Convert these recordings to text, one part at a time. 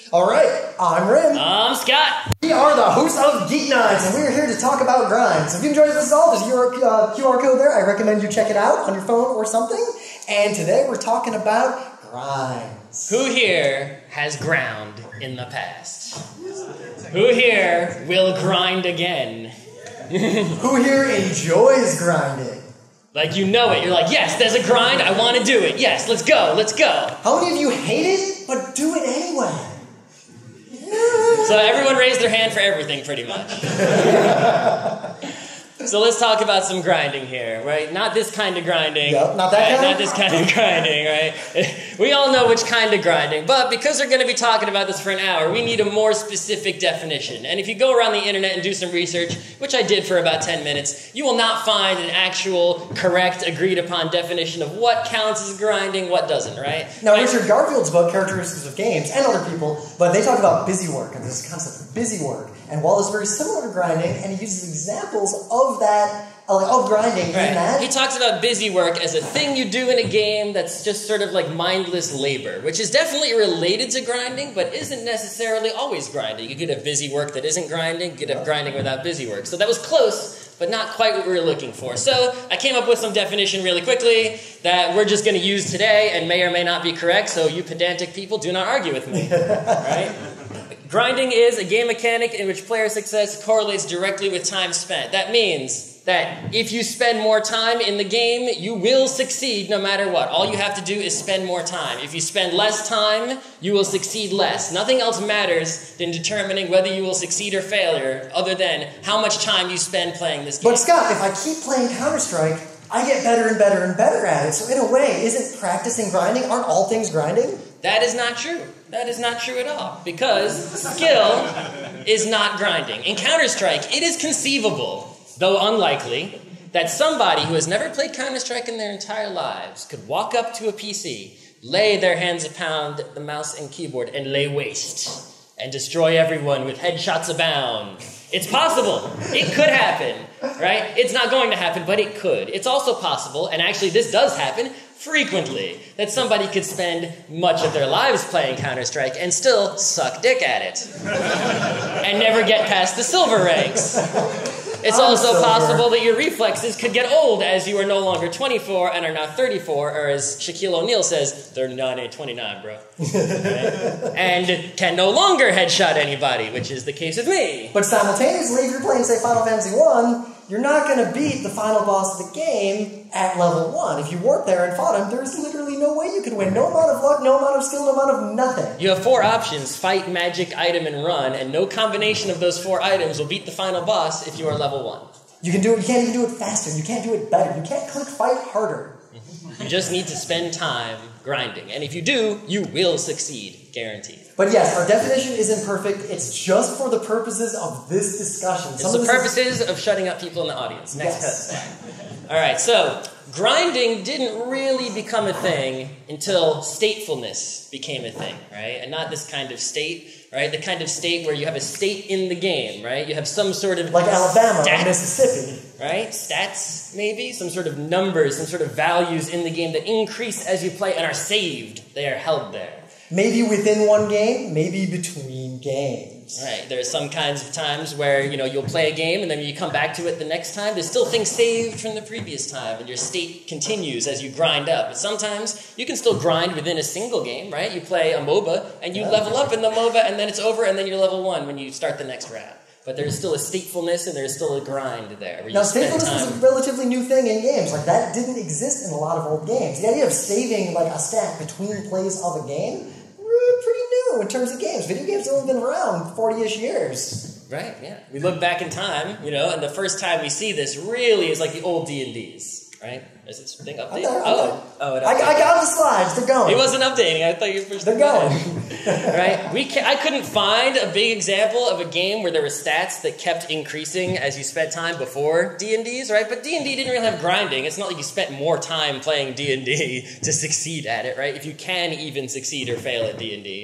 All right, I'm Rim. I'm Scott. We are the hosts of GeekNights, and we're here to talk about grind. So if you enjoyed this at all, there's your QR code there. I recommend you check it out on your phone or something. And today we're talking about grinds. Who here has ground in the past? Who here will grind again? Who here enjoys grinding? Like you know it. You're like, yes, there's a grind. I want to do it. Yes, let's go. Let's go. How many of you hate it, but do it anyway? So everyone raised their hand for everything, pretty much. So let's talk about some grinding here, right? Not this kind of grinding. Yep, not that kind. Not this kind of grinding, right? We all know which kind of grinding, but because we're going to be talking about this for an hour, we need a more specific definition. And if you go around the internet and do some research, which I did for about 10 minutes, you will not find an actual, correct, agreed-upon definition of what counts as grinding, what doesn't, right? Now, Richard Garfield's book, Characteristics of Games, and other people, but they talk about busy work, and this concept of busy work. And while it's very similar to grinding, and he uses examples of that, of grinding in that. He talks about busy work as a thing you do in a game that's just sort of like mindless labor, which is definitely related to grinding, but isn't necessarily always grinding. You could have busy work that isn't grinding, you could have grinding without busy work. So that was close, but not quite what we were looking for. So I came up with some definition really quickly that we're just going to use today and may or may not be correct, so you pedantic people do not argue with me, right? Grinding is a game mechanic in which player success correlates directly with time spent. That means that if you spend more time in the game, you will succeed no matter what. All you have to do is spend more time. If you spend less time, you will succeed less. Nothing else matters than determining whether you will succeed or failure other than how much time you spend playing this game. But Scott, if I keep playing Counter-Strike, I get better and better and better at it. So in a way, isn't practicing grinding? Aren't all things grinding? That is not true. That is not true at all. Because skill is not grinding. In Counter-Strike, it is conceivable, though unlikely, that somebody who has never played Counter-Strike in their entire lives could walk up to a PC, lay their hands upon the mouse and keyboard, and lay waste, and destroy everyone with headshots abound. It's possible. It could happen, right? It's not going to happen, but it could. It's also possible, and actually this does happen frequently, that somebody could spend much of their lives playing Counter-Strike and still suck dick at it. And never get past the silver ranks. It's also possible that your reflexes could get old as you are no longer 24 and are now 34, or as Shaquille O'Neal says, 39 ain't 29, bro. Right? And can no longer headshot anybody, which is the case with me. But simultaneously, if you're playing, say, Final Fantasy 1, you're not going to beat the final boss of the game at level 1. If you weren't there and fought him, there's literally no way you could win. No amount of luck, no amount of skill, no amount of nothing. You have 4 options: fight, magic, item, and run, and no combination of those 4 items will beat the final boss if you are level 1. You can do it. You can't even do it faster. You can't do it better. You can't click fight harder. You just need to spend time grinding. And if you do, you will succeed. Guaranteed. But yes, our definition is imperfect. It's just for the purposes of this discussion. It's the purposes of shutting up people in the audience. Next test. All right, so grinding didn't really become a thing until statefulness became a thing, right? And not this kind of state, right? The kind of state where you have a state in the game, right? You have some sort of... Like Alabama or Mississippi. Right? Stats, maybe? Some sort of numbers, some sort of values in the game that increase as you play and are saved. They are held there. Maybe within one game, maybe between games. Right. There are some kinds of times where, you'll play a game and then you come back to it the next time. There's still things saved from the previous time and your state continues as you grind up. But sometimes you can still grind within a single game, right? You play a MOBA and you level up in the MOBA and then it's over and then you're level 1 when you start the next round. But there's still a statefulness and there's still a grind there. Where now, statefulness was a relatively new thing in games. Like, that didn't exist in a lot of old games. The idea of saving, like, a stat between plays of a game, pretty new in terms of games. Video games have only been around 40-ish years. Right, yeah. We look back in time, and the first time we see this really is like the old D&Ds, right? Is this thing updated? I got the slides. They're going. It wasn't updating. I thought you were... They're going. Right? I couldn't find a big example of a game where there were stats that kept increasing as you spent time before D&Ds, right? But D&D didn't really have grinding. It's not like you spent more time playing D&D to succeed at it, right? If you can even succeed or fail at D&D.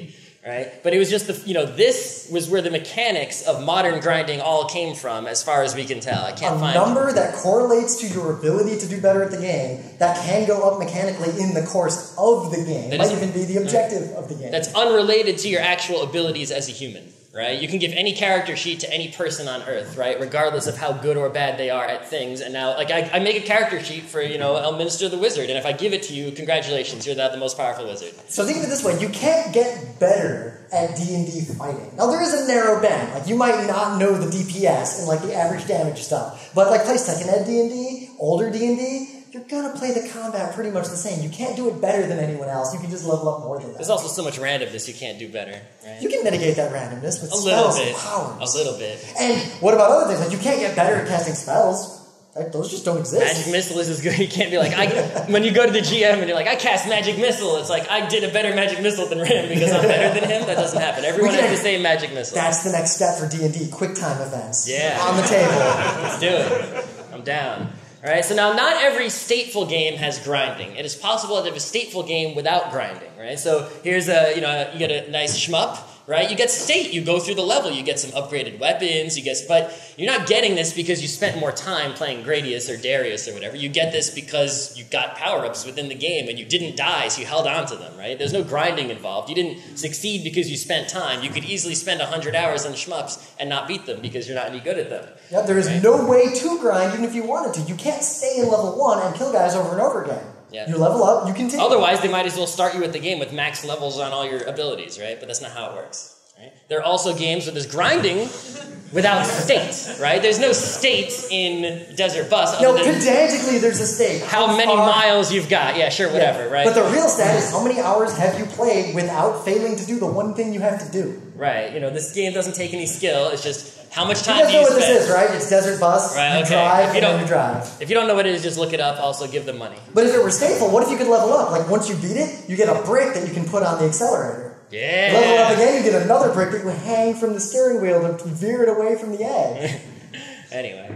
right? But it was just this was where the mechanics of modern grinding all came from, as far as we can tell. I can't find a number that correlates to your ability to do better at the game that can go up mechanically in the course of the game. That might even be the objective of the game. That's unrelated to your actual abilities as a human, right? You can give any character sheet to any person on Earth, right? Regardless of how good or bad they are at things. And now, like, I make a character sheet for, Elminster the Wizard, and if I give it to you, congratulations, you're the most powerful wizard. So think of it this way, you can't get better at D&D fighting. Now, there is a narrow band. Like, you might not know the DPS and, like, the average damage stuff. But, like, play second ed D&D, older D&D, you're going to play the combat pretty much the same. You can't do it better than anyone else. You can just level up more than that. There's also so much randomness you can't do better, right? You can mitigate that randomness with a spells little bit. and powers. A little bit. And what about other things? Like, you can't get better at casting spells. Like, those just don't exist. Magic Missile is as good. You can't be like, when you go to the GM and you're like, I cast Magic Missile, it's like, I did a better Magic Missile than him because I'm better than him. That doesn't happen. Everyone has the same Magic Missile. That's the next step for D&D, quick time events. Yeah. On the table. Let's do it. I'm down. All right, so now not every stateful game has grinding. It is possible to have a stateful game without grinding, right? So here's you get a nice shmup, right? You get state, you go through the level, you get some upgraded weapons, but you're not getting this because you spent more time playing Gradius or Darius or whatever. You get this because you got power-ups within the game and you didn't die, so you held on to them, right? There's no grinding involved. You didn't succeed because you spent time. You could easily spend 100 hours on shmups and not beat them because you're not any good at them. Yeah, there is no way to grind even if you wanted to. You can't stay in level 1 and kill guys over and over again. Yeah. You level up, you continue. Otherwise, they might as well start you at the game with max levels on all your abilities, right? But that's not how it works. Right? There are also games where there's grinding without state, right? There's no state in Desert Bus. No, pedantically there's a state. How many miles you've got. Yeah, sure, whatever, right? But the real stat is how many hours have you played without failing to do the one thing you have to do. Right. This game doesn't take any skill. It's just how much time you do you spend. You guys know what this is, right? It's Desert Bus. Right, you okay. drive and then you drive. If you don't know what it is, just look it up. Also, give them money. But if it were stateful, what if you could level up? Like, once you beat it, you get a brick that you can put on the accelerator. Yeah. Level up again, you get another brick that you hang from the steering wheel to veer it away from the edge. Anyway.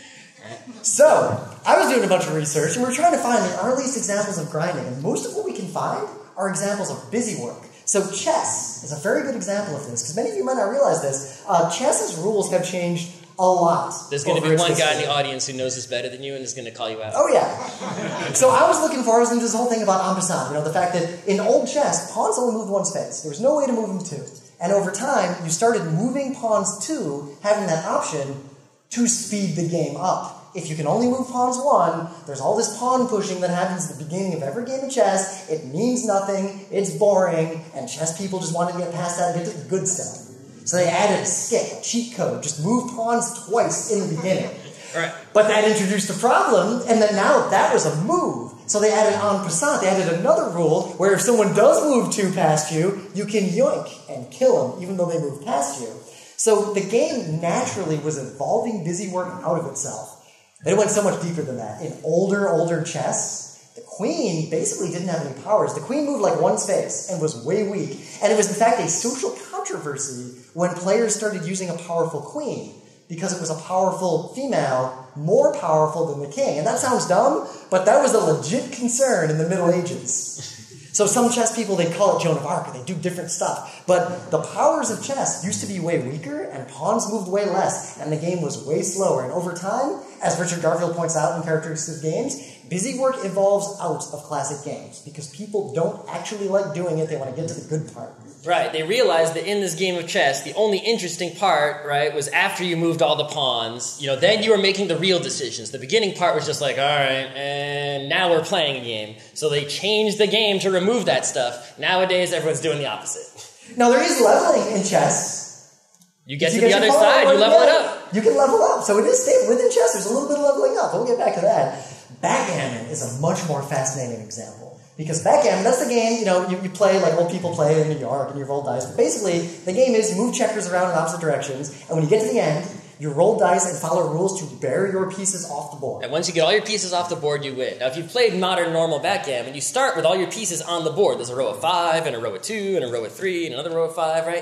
So, I was doing a bunch of research, and we were trying to find the earliest examples of grinding, and most of what we can find are examples of busy work. So chess is a very good example of this, because many of you might not realize this. Chess's rules have changed a lot. There's going to be one guy in the audience who knows this better than you and is going to call you out. Oh, yeah. So I was into this whole thing about en passant, the fact that in old chess, pawns only moved one space. There was no way to move them two. And over time, you started moving pawns two, having that option to speed the game up. If you can only move pawns one, there's all this pawn pushing that happens at the beginning of every game of chess. It means nothing, it's boring, and chess people just wanted to get past that and get to the good stuff. So they added a skip, a cheat code, just move pawns twice in the beginning. Right. But that introduced a problem, and then now that was a move. So they added en passant, they added another rule where if someone does move two past you, you can yoink and kill them even though they moved past you. So the game naturally was evolving busy work out of itself. But it went so much deeper than that. In older chess, the queen basically didn't have any powers. The queen moved like one space and was way weak. And it was in fact a social controversy when players started using a powerful queen because it was a powerful female, more powerful than the king. And that sounds dumb, but that was a legit concern in the Middle Ages. So some chess people, they call it Joan of Arc, or they do different stuff. But the powers of chess used to be way weaker, and pawns moved way less, and the game was way slower. And over time, as Richard Garfield points out in Characteristics of Games, busy work evolves out of classic games, because people don't actually like doing it, they want to get to the good part. Right, they realized that in this game of chess, the only interesting part, right, was after you moved all the pawns, then you were making the real decisions. The beginning part was just like, all right, and now we're playing a game. So they changed the game to remove that stuff. Nowadays, everyone's doing the opposite. Now, there is leveling in chess. You get to the other side, you level it up. You can level up. So it is stable. Within chess, there's a little bit of leveling up. We'll get back to that. Backgammon is a much more fascinating example. Because backgammon, that's the game, you play like old people play in New York and you roll dice. But basically, the game is you move checkers around in opposite directions, and when you get to the end, you roll dice and follow rules to bear your pieces off the board. And once you get all your pieces off the board, you win. Now, if you've played modern normal backgammon, you start with all your pieces on the board. There's a row of 5, and a row of 2, and a row of 3, and another row of 5, right?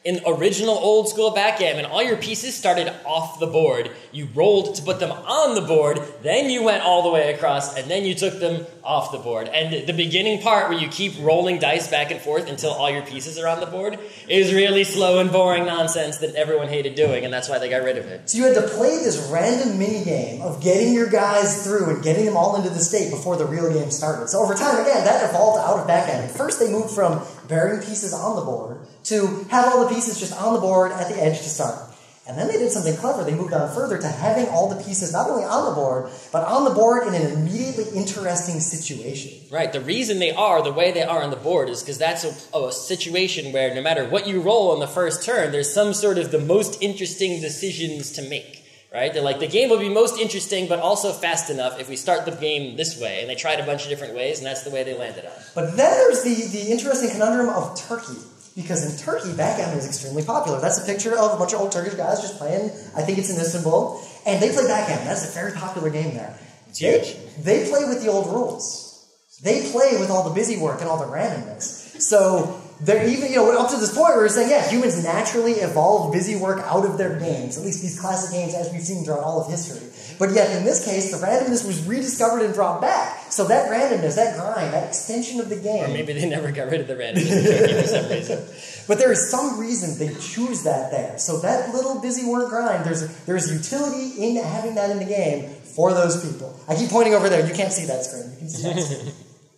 In original old school backgammon, all your pieces started off the board. You rolled to put them on the board, then you went all the way across, and then you took them off the board. And the beginning part where you keep rolling dice back and forth until all your pieces are on the board is really slow and boring nonsense that everyone hated doing, and that's why they got rid of it. So you had to play this random mini-game of getting your guys through and getting them all into the state before the real game started. So over time, again, that evolved out of backgammon. First, they moved from burying pieces on the board to have all the pieces just on the board at the edge to start. And then they did something clever. They moved on further to having all the pieces not only on the board, but on the board in an immediately interesting situation. Right. The reason they are the way they are on the board is because that's a situation where no matter what you roll on the first turn, there's some sort of the most interesting decisions to make. Right? They're like, the game will be most interesting, but also fast enough if we start the game this way. And they tried a bunch of different ways, and that's the way they landed on. But then there's the interesting conundrum of Turkey. Because in Turkey, backgammon is extremely popular. That's a picture of a bunch of old Turkish guys just playing, I think it's in Istanbul, and they play backgammon. That's a very popular game there. It's huge. They play with the old rules. They play with all the busy work and all the randomness. So they're even, up to this point where we're saying, yeah, humans naturally evolve busy work out of their games, at least these classic games as we've seen throughout all of history. But yet, in this case, the randomness was rediscovered and brought back. So that randomness, that grind, that extension of the game... Or maybe they never got rid of the randomness in Turkey for some reason. But there is some reason they choose that there. So that little busy work grind, there's utility in having that in the game for those people. I keep pointing over there. You can't see that screen. You can see that screen.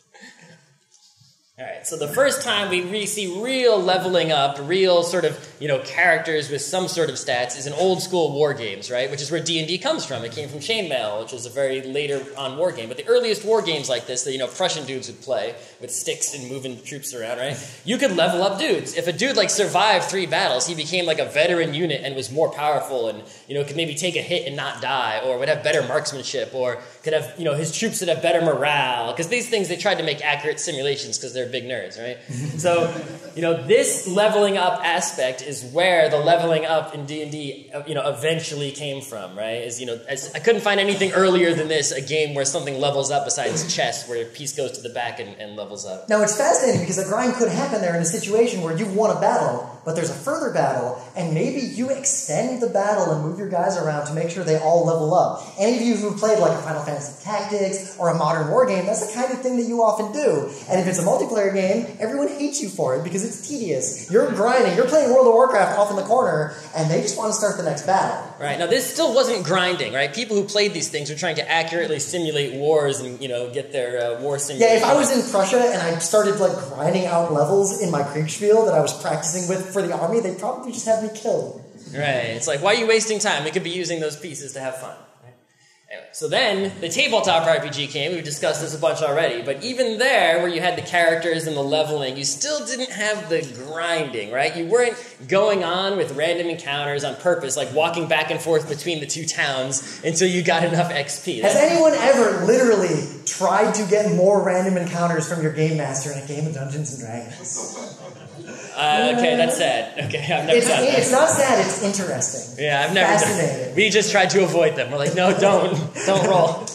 All right, so the first time we see real leveling up, real sort of, characters with some sort of stats is in old school war games, right? Which is where D&D comes from. It came from Chainmail, which was a very later on war game. But the earliest war games like this that, Prussian dudes would play with sticks and moving troops around, right? You could level up dudes. If a dude, survived 3 battles, he became a veteran unit and was more powerful and, could maybe take a hit and not die, or would have better marksmanship, or could have, his troops would have better morale. Because these things, they tried to make accurate simulations because they're big nerds, right? So, this leveling up aspect is where the leveling up in D&D, eventually came from, right? I couldn't find anything earlier than this, a game where something levels up besides chess, where a piece goes to the back and levels up. Now, it's fascinating because a grind could happen there in a situation where you've won a battle, but there's a further battle, and maybe you extend the battle and move your guys around to make sure they all level up. Any of you who've played a Final Fantasy Tactics or a modern war game, that's the kind of thing that you often do. And if it's a multiplayer game, everyone hates you for it because it's tedious. You're grinding, you're playing World of Warcraft off in the corner, and they just want to start the next battle. Right, now this still wasn't grinding, right? People who played these things were trying to accurately simulate wars and, get their war simulation. Yeah, if I was in Prussia and I started, grinding out levels in my Kriegspiel that I was practicing with for the army, they'd probably just have me killed. Right, it's why are you wasting time? We could be using those pieces to have fun. Anyway, so then the tabletop RPG came. We've discussed this a bunch already, but even there, where you had the characters and the leveling, you still didn't have the grinding, right? You weren't going on with random encounters on purpose, walking back and forth between the 2 towns until you got enough XP. Has anyone ever literally tried to get more random encounters from your game master in a game of Dungeons and Dragons? Okay, that's sad. Okay, I've never done that. It's not sad, it's interesting. Yeah, I've never done it. We just tried to avoid them. We're like, no, don't roll.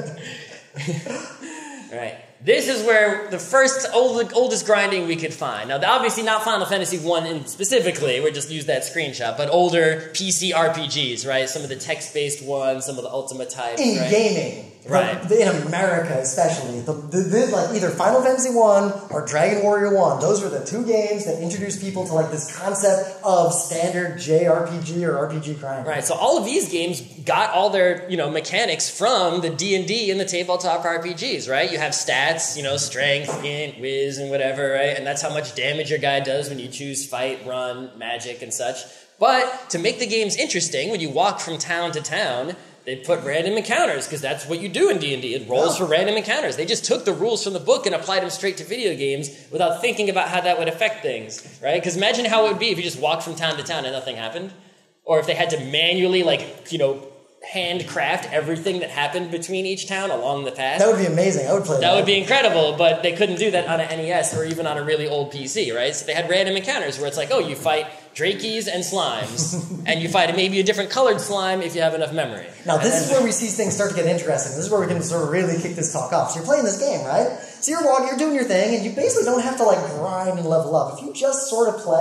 All right. This is where the first oldest grinding we could find. Now, obviously not Final Fantasy 1 specifically, we just used that screenshot, but older PC RPGs, right? Some of the text-based ones, some of the Ultima types, in right? Gaming. Right. In America, especially. Either Final Fantasy 1 or Dragon Warrior 1. Those were the 2 games that introduced people to this concept of standard JRPG or RPG grinding. Right, so all of these games got all their, mechanics from the D&D and the tabletop RPGs, right? You have stats, strength, int, whiz, and whatever, right? And that's how much damage your guy does when you choose fight, run, magic, and such. But to make the games interesting, when you walk from town to town, they put random encounters, because that's what you do in D&D. It rolls for random encounters. They just took the rules from the book and applied them straight to video games without thinking about how that would affect things, right? Because imagine how it would be if you just walked from town to town and nothing happened. Or if they had to manually, handcraft everything that happened between each town along the path. That would be amazing. I would play that. That would be incredible, but they couldn't do that on an NES or even on a really old PC, right? So they had random encounters where it's you fight Drakeys and slimes, and you fight maybe a different colored slime if you have enough memory. Now, this is where we see things start to get interesting. This is where we can sort of really kick this talk off. So you're playing this game, right? So you're doing your thing, and you basically don't have to grind and level up. If you just sort of play,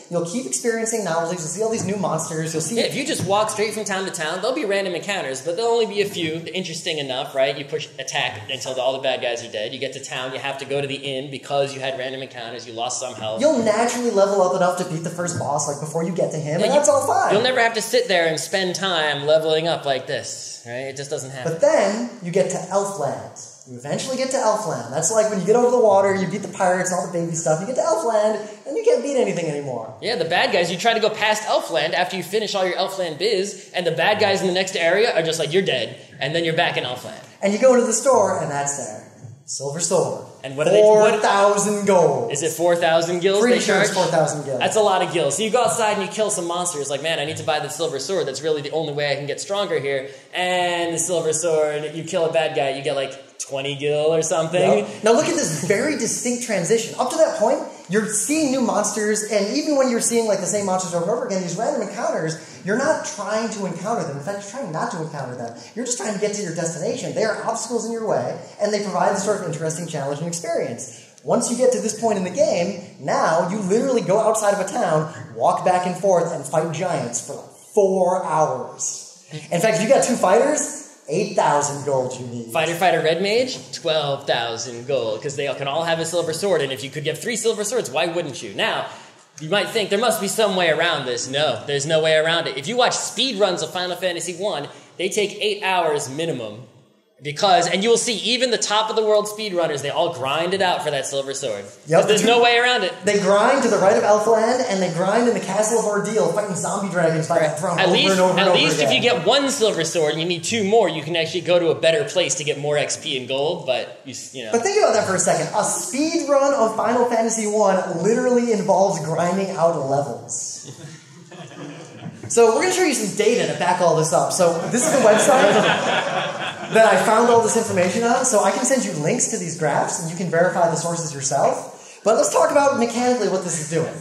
you'll keep experiencing novelties, you'll see all these new monsters, you'll see... Yeah, if you just walk straight from town to town, there'll be random encounters, but there'll only be a few, interesting enough, right? You push attack until all the bad guys are dead. You get to town, you have to go to the inn because you had random encounters, you lost some health. You'll naturally level up enough to beat the first boss, like, before you get to him, and that's all fine. You'll never have to sit there and spend time leveling up like this, right? It just doesn't happen. But then, you get to Elfland. You eventually get to Elfland. That's like when you get over the water, you beat the pirates and all the baby stuff, you get to Elfland, and you can't beat anything anymore. Yeah, the bad guys, you try to go past Elfland after you finish all your Elfland biz, and the bad guys in the next area are just like, you're dead, and then you're back in Elfland. And you go into the store, and that's there. Silver sword. And what are they? 4,000 gold. Is it 4,000 gills Pretty they sure charge? it's 4,000 gills. That's a lot of gills. So you go outside and you kill some monsters. Like, man, I need to buy the silver sword. That's really the only way I can get stronger here. And the silver sword, you kill a bad guy, you get like 20 gil or something. Yep. Now look at this very distinct transition. Up to that point, you're seeing new monsters, and even when you're seeing like the same monsters over and over again, these random encounters, you're not trying to encounter them. In fact, you're trying not to encounter them. You're just trying to get to your destination. They are obstacles in your way, and they provide this sort of interesting challenge and experience. Once you get to this point in the game, now you literally go outside of a town, walk back and forth, and fight giants for like 4 hours. In fact, if you got 2 fighters, 8,000 gold you need. Fighter Red Mage, 12,000 gold, because they can all have a silver sword, and if you could get 3 silver swords, why wouldn't you? Now, you might think there must be some way around this. No, there's no way around it. If you watch speed runs of Final Fantasy I, they take 8 hours minimum. And you will see, even the top of the world speedrunners, they all grind it out for that silver sword. Yep, there's no way around it. They grind to the right of Elfland, and they grind in the Castle of Ordeal, fighting zombie dragons by that throne over and over and over again. At least if you get 1 silver sword and you need 2 more, you can actually go to a better place to get more XP and gold, but you know. But think about that for a second. A speed run of Final Fantasy I literally involves grinding out levels. So we're going to show you some data to back all this up. So this is the website that I found all this information on. So I can send you links to these graphs, and you can verify the sources yourself. But let's talk about mechanically what this is doing.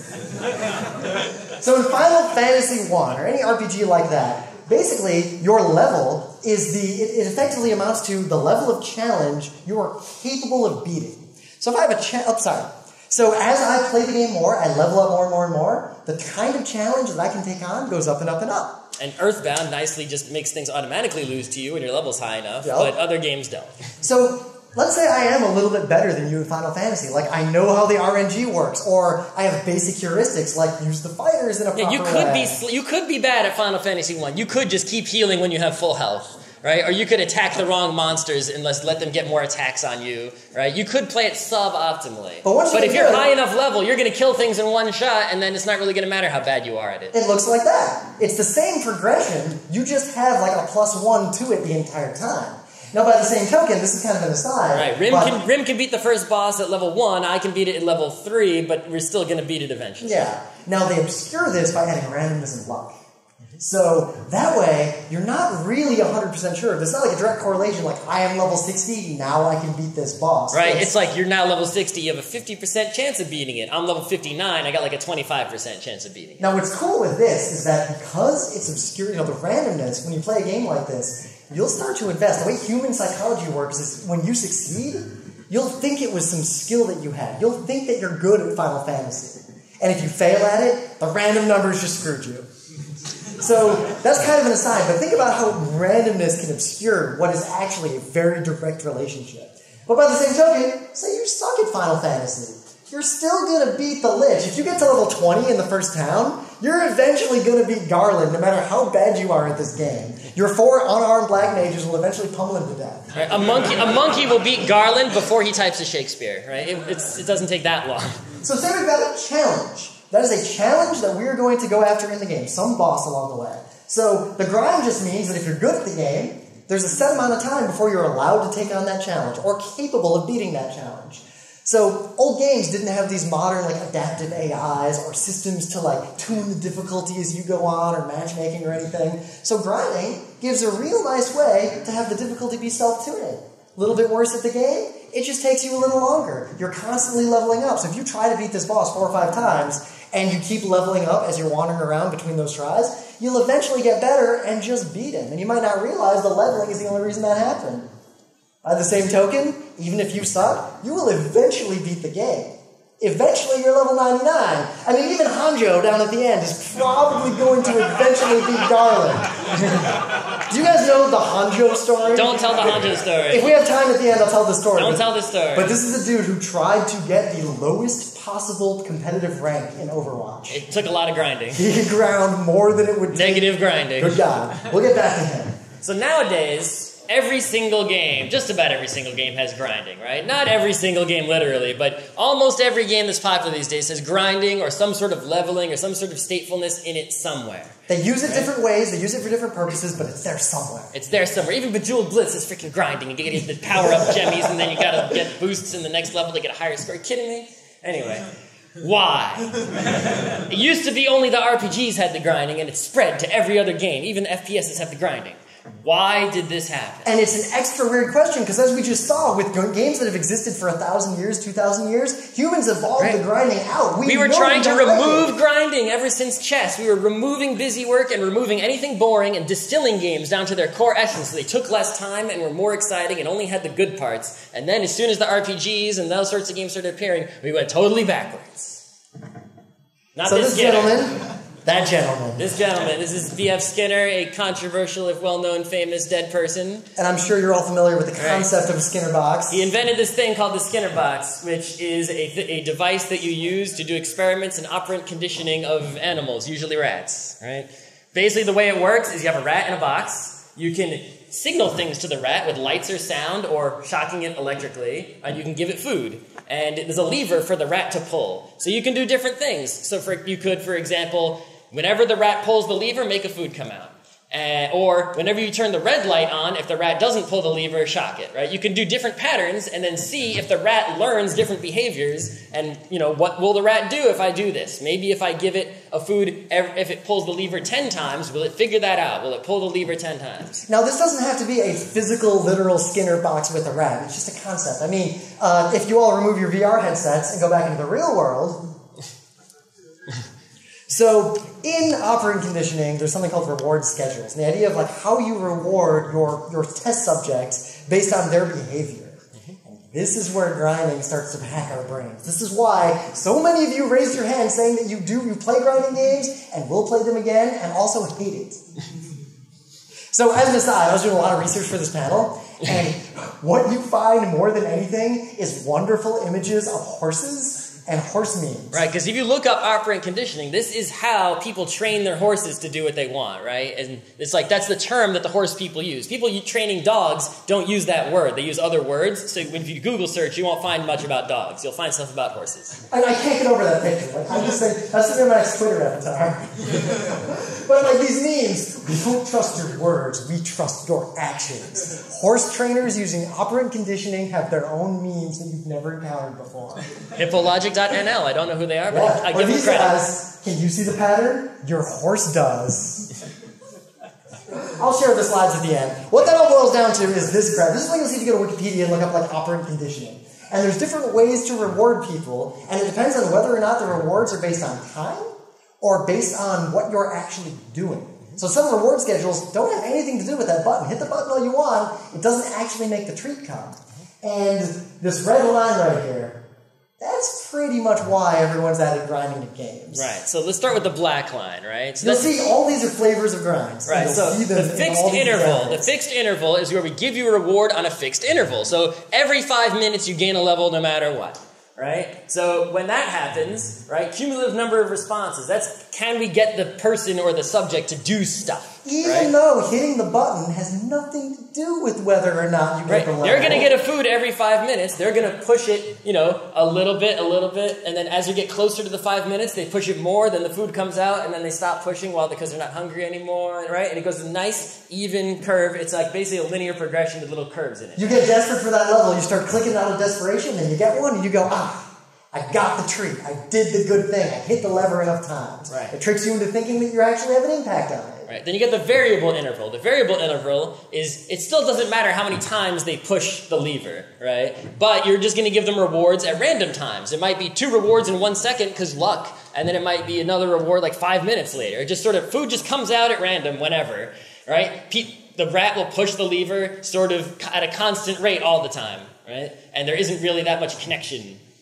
So in Final Fantasy I, or any RPG like that, basically your level is it effectively amounts to the level of challenge you are capable of beating. So if I have So as I play the game more, I level up more and more and more, the kind of challenge that I can take on goes up and up and up. And Earthbound nicely just makes things automatically lose to you when your level's high enough, yep. But other games don't. So let's say I am a little bit better than you in Final Fantasy. Like, I know how the RNG works, or I have basic heuristics, like use the fighters in a proper way. You could be bad at Final Fantasy I. You could just keep healing when you have full health. Right? Or you could attack the wrong monsters and let them get more attacks on you. Right? You could play it suboptimally. But if you're high enough level, you're going to kill things in one shot, and then it's not really going to matter how bad you are at it. It looks like that. It's the same progression, you just have like a +1 to it the entire time. Now, by the same token, this is kind of an aside. Right, Rim can beat the first boss at level 1, I can beat it at level 3, but we're still going to beat it eventually. Yeah. Now, they obscure this by adding randomness and luck. So, that way, you're not really 100% sure. There's not like a direct correlation, like, I am level 60, now I can beat this boss. Right, it's like you're now level 60, you have a 50% chance of beating it. I'm level 59, I got like a 25% chance of beating it. Now, what's cool with this is that because it's obscure, the randomness, when you play a game like this, you'll start to invest. The way human psychology works is when you succeed, you'll think it was some skill that you had. You'll think that you're good at Final Fantasy. And if you fail at it, the random numbers just screwed you. So that's kind of an aside, but think about how randomness can obscure what is actually a very direct relationship. But by the same token, say you suck at Final Fantasy. You're still going to beat the Lich. If you get to level 20 in the first town, you're eventually going to beat Garland no matter how bad you are at this game. Your 4 unarmed black mages will eventually pummel him to death. Right, a monkey will beat Garland before he types a Shakespeare. Right? It doesn't take that long. So say we've got a challenge. That is a challenge that we are going to go after in the game, some boss along the way. So the grind just means that if you're good at the game, there's a set amount of time before you're allowed to take on that challenge or capable of beating that challenge. So old games didn't have these modern adaptive AIs or systems to tune the difficulty as you go on or matchmaking or anything. So grinding gives a real nice way to have the difficulty be self-tuning. A little bit worse at the game, it just takes you a little longer. You're constantly leveling up. So if you try to beat this boss 4 or 5 times, and you keep leveling up as you're wandering around between those tries, you'll eventually get better and just beat him. And you might not realize the leveling is the only reason that happened. By the same token, even if you suck, you will eventually beat the game. eventually you're level 99. I mean, even Hanjo down at the end is probably going to eventually beat Garland. Do you guys know the Hanjo story? Don't tell the Hanjo story. If we have time at the end, I'll tell the story. Don't tell the story. But this is a dude who tried to get the lowest possible competitive rank in Overwatch. It took a lot of grinding. He ground more than it would take. Negative grinding. Good God. We'll get back to him. So nowadays, every single game, just about every single game has grinding, right? Not every single game literally, but almost every game that's popular these days has grinding or some sort of leveling or some sort of statefulness in it somewhere. They use it different ways, they use it for different purposes, but it's there somewhere. It's there somewhere. Even Bejeweled Blitz is freaking grinding. You get the power-up gemmies, and then you gotta get boosts in the next level to get a higher score. Are you kidding me? Anyway. Why? It used to be only the RPGs had the grinding, and it spread to every other game. Even FPSs have the grinding. Why did this happen? And it's an extra weird question, because as we just saw, with games that have existed for 1,000 years, 2,000 years, humans evolved the grinding out. We were trying to remove grinding ever since chess. We were removing busy work and removing anything boring and distilling games down to their core essence. So they took less time and were more exciting and only had the good parts. And then as soon as the RPGs and those sorts of games started appearing, we went totally backwards. Not so this gentleman... That gentleman. This gentleman. This is V.F. Skinner, a controversial, if well-known, famous dead person. And I'm sure you're all familiar with the concept of a Skinner box. He invented this thing called the Skinner box, which is a device that you use to do experiments in operant conditioning of animals, usually rats, right? Basically, the way it works is you have a rat in a box. You can signal things to the rat with lights or sound or shocking it electrically, and you can give it food. And there's a lever for the rat to pull. So you can do different things. So you could, for example... Whenever the rat pulls the lever, make a food come out. Or whenever you turn the red light on, if the rat doesn't pull the lever, shock it, right? You can do different patterns and then see if the rat learns different behaviors and, what will the rat do if I do this? Maybe if I give it a food, if it pulls the lever 10 times, will it figure that out? Will it pull the lever 10 times? Now, this doesn't have to be a physical, literal Skinner box with a rat. It's just a concept. I mean, if you all remove your VR headsets and go back into the real world... So, in operant conditioning, there's something called reward schedules. And the idea of how you reward your test subjects based on their behavior. And this is where grinding starts to hack our brains. This is why so many of you raised your hand saying that you play grinding games and will play them again and also hate it. So, as an aside, I was doing a lot of research for this panel, and what you find more than anything is wonderful images of horses and horse memes. Right, because if you look up operant conditioning, this is how people train their horses to do what they want, right? And it's that's the term that the horse people use. People training dogs don't use that word. They use other words. So when you Google search, you won't find much about dogs. You'll find stuff about horses. And I can't get over that picture. I'm just saying, that's the name of my Twitter avatar. But these memes, we don't trust your words, we trust your actions. Horse trainers using operant conditioning have their own memes that you've never encountered before. Hippologic.nl. I don't know who they are, but I give them credit. Guys, can you see the pattern? Your horse does. I'll share the slides at the end. What that all boils down to is this graph. This is what you'll see if you go to Wikipedia and look up operant conditioning. And there's different ways to reward people, and it depends on whether or not the rewards are based on time or based on what you're actually doing. So some reward schedules don't have anything to do with that button. Hit the button all you want. It doesn't actually make the treat come. And this red line right here, that's pretty much why everyone's added grinding to games. Right, so let's start with the black line, right? So you'll see all these are flavors of grinds. Right, so the fixed interval is where we give you a reward on a fixed interval. So every 5 minutes you gain a level no matter what, right? So when that happens, right, cumulative number of responses, that's can we get the person or the subject to do stuff. Even though hitting the button has nothing to do with whether or not you get the level. They're going to get a food every 5 minutes. They're going to push it, a little bit, and then as you get closer to the 5 minutes, they push it more, then the food comes out, and then they stop pushing because they're not hungry anymore, right? And it goes a nice, even curve. It's basically a linear progression with little curves in it. You get desperate for that level, you start clicking out of desperation, and you get one, and you go, I got the treat. I did the good thing. I hit the lever enough times. Right. It tricks you into thinking that you actually have an impact on it. Right. Then you get the variable interval. The variable interval is, it still doesn't matter how many times they push the lever, right? But you're just going to give them rewards at random times. It might be 2 rewards in 1 second because luck, and then it might be another reward 5 minutes later. It just food just comes out at random whenever, right? The rat will push the lever sort of at a constant rate all the time, right? And there isn't really that much connection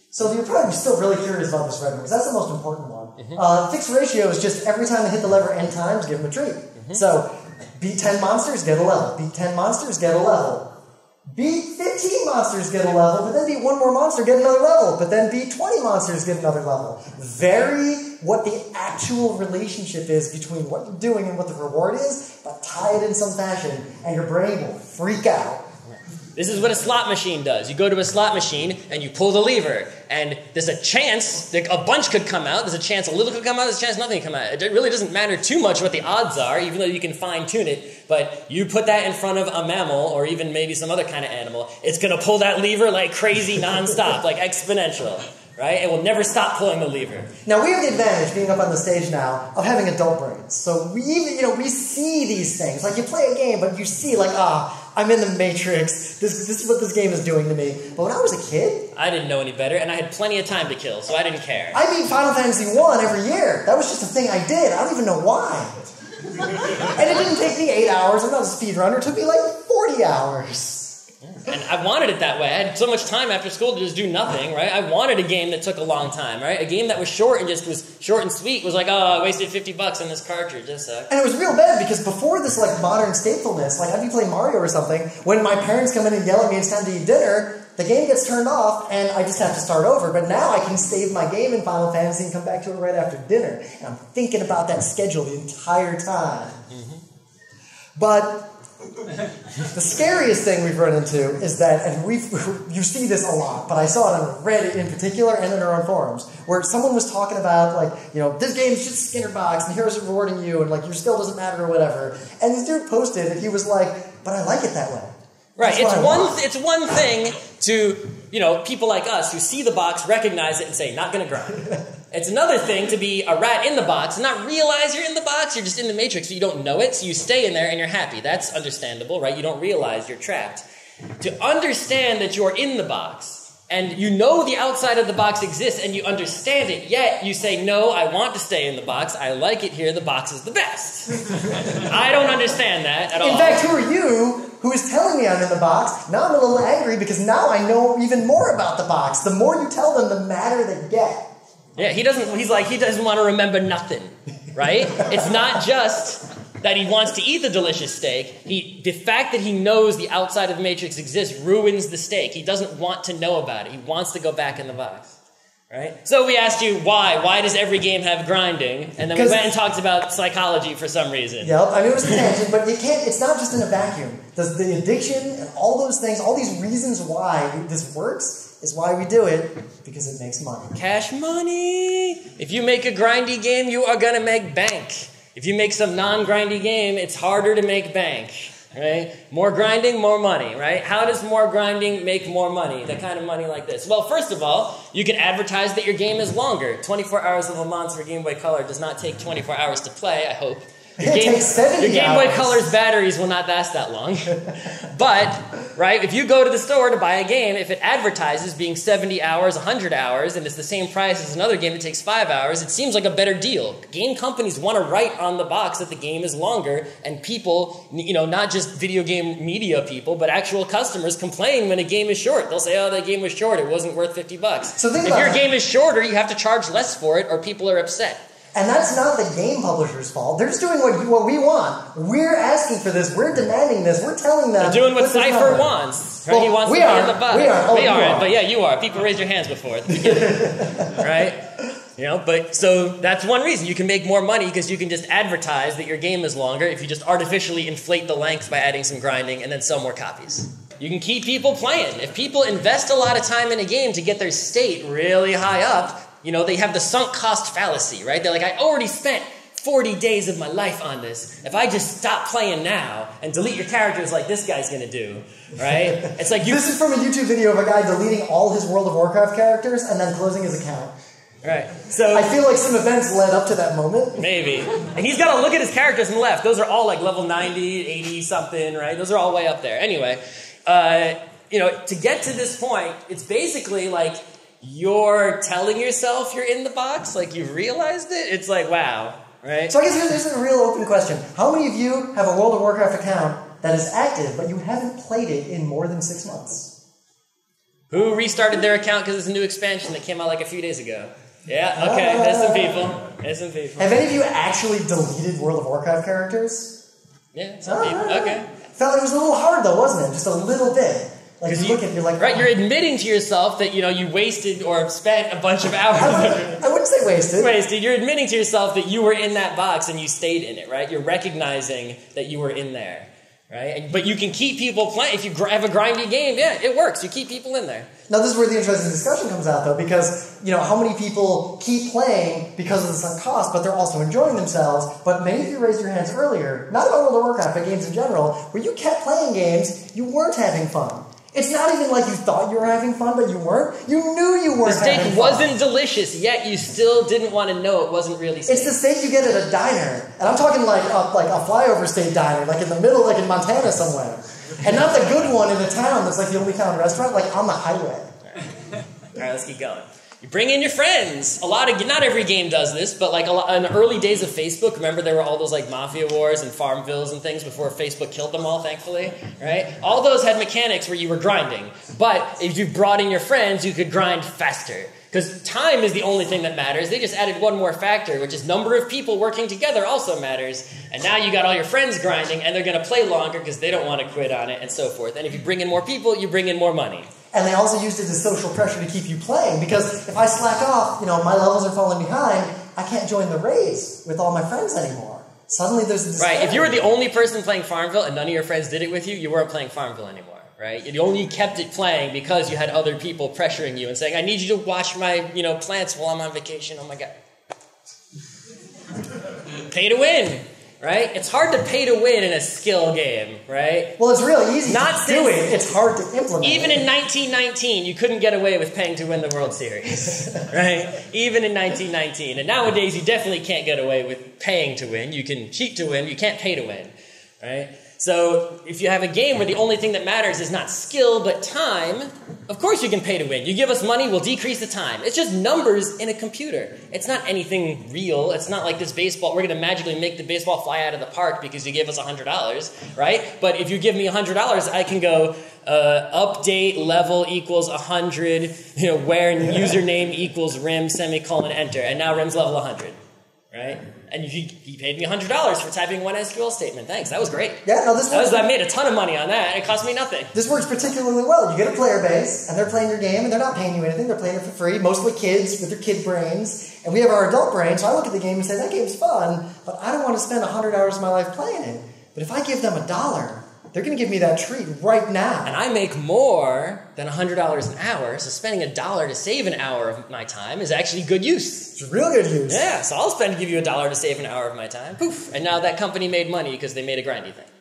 So you're probably still really curious about this red one, because that's the most important one. Fixed ratio is just every time they hit the lever n times, give them a treat. So, beat 10 monsters, get a level. Beat 10 monsters, get a level. Beat 15 monsters, get a level, but then beat one more monster, get another level. But then beat 20 monsters, get another level. Vary what the actual relationship is between what you're doing and what the reward is, but tie it in some fashion, and your brain will freak out. This is what a slot machine does. You go to a slot machine and you pull the lever, and there's a chance that a bunch could come out, there's a chance a little could come out, there's a chance nothing could come out. It really doesn't matter too much what the odds are, even though you can fine-tune it, but you put that in front of a mammal, or even maybe some other kind of animal, it's going to pull that lever like crazy nonstop, like exponential. Right? It will never stop pulling the lever. Now, we have the advantage, being up on the stage now, of having adult brains. So we even, we see these things. Like, you play a game, but you see, like, I'm in the Matrix. This is what this game is doing to me. But when I was a kid, I didn't know any better, and I had plenty of time to kill, so I didn't care. I beat Final Fantasy 1 every year. That was just a thing I did. I don't even know why. And it didn't take me 8 hours. I'm not a speedrunner. It took me, like, 40 hours. And I wanted it that way. I had so much time after school to just do nothing, right? I wanted a game that took a long time, right? A game that was short and just was short and sweet was like, oh, I wasted $50 on this cartridge. That sucks. And it was real bad because before this, like, modern statefulness, like, I'd be playing Mario or something, when my parents come in and yell at me it's time to eat dinner, the game gets turned off and I just have to start over. But now I can save my game in Final Fantasy and come back to it right after dinner. And I'm thinking about that schedule the entire time. But the scariest thing we've run into is that, and you see this a lot, but I saw it on Reddit in particular and in our own forums, where someone was talking about, like, this game's just Skinner box, and here's rewarding you, and, like, your skill doesn't matter or whatever. And this dude posted, and he was like, but I like it that way. Right, it's one thing to, people like us who see the box, recognize it, and say, not gonna grind. It's another thing to be a rat in the box and not realize you're in the box. You're just in the Matrix, so you don't know it, so you stay in there and you're happy. That's understandable, right? You don't realize you're trapped. To understand that you're in the box, and you know the outside of the box exists, and you understand it, yet you say, no, I want to stay in the box. I like it here. The box is the best. I don't understand that at all. In fact, who are you who is telling me I'm in the box? Now I'm a little angry because now I know even more about the box. The more you tell them, the madder they get. Yeah, he doesn't want to remember nothing, right? It's not just that he wants to eat the delicious steak. The fact that he knows the outside of the Matrix exists ruins the steak. He doesn't want to know about it. He wants to go back in the box, right? So we asked you why. Why does every game have grinding? And then we went and talked about psychology for some reason. Yep, I mean, it was a tangent, but it's not just in a vacuum. The addiction and all those things, all these reasons why this works is why we do it, because it makes money. Cash money! If you make a grindy game, you are going to make bank. If you make some non-grindy game, it's harder to make bank, right? More grinding, more money, right? How does more grinding make more money? The kind of money like this. Well, first of all, you can advertise that your game is longer. 24 hours of a month for Game Boy Color does not take 24 hours to play, I hope. Your Game Boy Color's batteries will not last that long. But, right, if you go to the store to buy a game, if it advertises being 70 hours, 100 hours, and it's the same price as another game that takes 5 hours, it seems like a better deal. Game companies want to write on the box that the game is longer, and people, not just video game media people, but actual customers complain when a game is short. They'll say, oh, that game was short, it wasn't worth $50. So think if your game is shorter, you have to charge less for it, or people are upset. And that's not the game publisher's fault. They're just doing what we want. We're asking for this. We're demanding this. We're telling them. They're doing what Cypher wants. Right? Well, he wants we to be are. in the box. We are. Oh, we you aren't. are. But yeah, you are. People raised your hands before at the beginning. Right? But so that's one reason. You can make more money because you can just advertise that your game is longer if you just artificially inflate the length by adding some grinding and then sell more copies. You can keep people playing. If people invest a lot of time in a game to get their state really high up, they have the sunk cost fallacy, right? They're like, I already spent 40 days of my life on this. If I just stop playing now and delete your characters like this guy's going to do, right? It's like This is from a YouTube video of a guy deleting all his World of Warcraft characters and then closing his account. Right. So I feel like some events led up to that moment. Maybe. And he's got to look at his characters on the left. Those are all like level 90, 80 something, right? Those are all way up there. Anyway, to get to this point, it's basically like you're telling yourself you're in the box, like you realized it. It's like, wow, right? So I guess here's a real open question. How many of you have a World of Warcraft account that is active, but you haven't played it in more than 6 months? Who restarted their account because it's a new expansion that came out like a few days ago? Yeah, okay, there's some people. There's some people. Have any of you actually deleted World of Warcraft characters? Yeah, some people. Okay. Felt it was a little hard though, wasn't it? Just a little bit. Like you look at it, you're like, right, you're admitting to yourself that you wasted or spent a bunch of hours. I wouldn't say wasted. Wasted. You're admitting to yourself that you were in that box and you stayed in it, right? You're recognizing that you were in there, right? But you can keep people playing. If you have a grindy game, yeah, it works. You keep people in there. Now this is where the interesting discussion comes out though, because how many people keep playing because of the sunk cost, but they're also enjoying themselves. But many of you raised your hands earlier, not about World of Warcraft, but games in general, where you kept playing games, you weren't having fun. It's not even like you thought you were having fun, but you weren't. You knew you weren't having fun. The steak wasn't delicious, yet you still didn't want to know it wasn't really steak. It's the steak you get at a diner. And I'm talking like a flyover state diner, like in the middle, like in Montana somewhere. And not the good one in a town that's like the only town restaurant, like on the highway. All right, let's keep going. You bring in your friends. Not every game does this, but like in the early days of Facebook, remember there were all those like Mafia Wars and Farmvilles and things before Facebook killed them all, thankfully, right? All those had mechanics where you were grinding. But if you brought in your friends, you could grind faster. Because time is the only thing that matters. They just added one more factor, which is number of people working together also matters. And now you got all your friends grinding, and they're going to play longer because they don't want to quit on it, and so forth. And if you bring in more people, you bring in more money. And they also used it as social pressure to keep you playing, because if I slack off, my levels are falling behind, I can't join the raids with all my friends anymore. Suddenly there's a disparity. Right, if you were the only person playing Farmville and none of your friends did it with you, you weren't playing Farmville anymore, right? You only kept it playing because you had other people pressuring you and saying, I need you to watch my, plants while I'm on vacation. Oh my God. Pay to win. Right? It's hard to pay to win in a skill game, right? Well, it's real easy to do it. It's hard to implement. Even in 1919, you couldn't get away with paying to win the World Series, right? Even in 1919. And nowadays, you definitely can't get away with paying to win. You can cheat to win. You can't pay to win, right? So if you have a game where the only thing that matters is not skill but time, of course you can pay to win. You give us money, we'll decrease the time. It's just numbers in a computer. It's not anything real. It's not like this baseball. We're going to magically make the baseball fly out of the park because you gave us $100, right? But if you give me $100, I can go update level equals 100, where username equals rim, semicolon, enter. And now rim's level 100, right? And he paid me $100 for typing one SQL statement. Thanks, that was great. Yeah, no, I made a ton of money on that. It cost me nothing. This works particularly well. You get a player base, and they're playing your game, and they're not paying you anything. They're playing it for free, mostly kids with their kid brains. And we have our adult brain, so I look at the game and say, that game's fun, but I don't want to spend 100 hours of my life playing it. But if I give them $1, they're going to give me that treat right now. And I make more than $100 an hour, so spending $1 to save an hour of my time is actually good use. It's real good use. Yeah, so I'll give you $1 to save an hour of my time. Poof. And now that company made money because they made a grindy thing.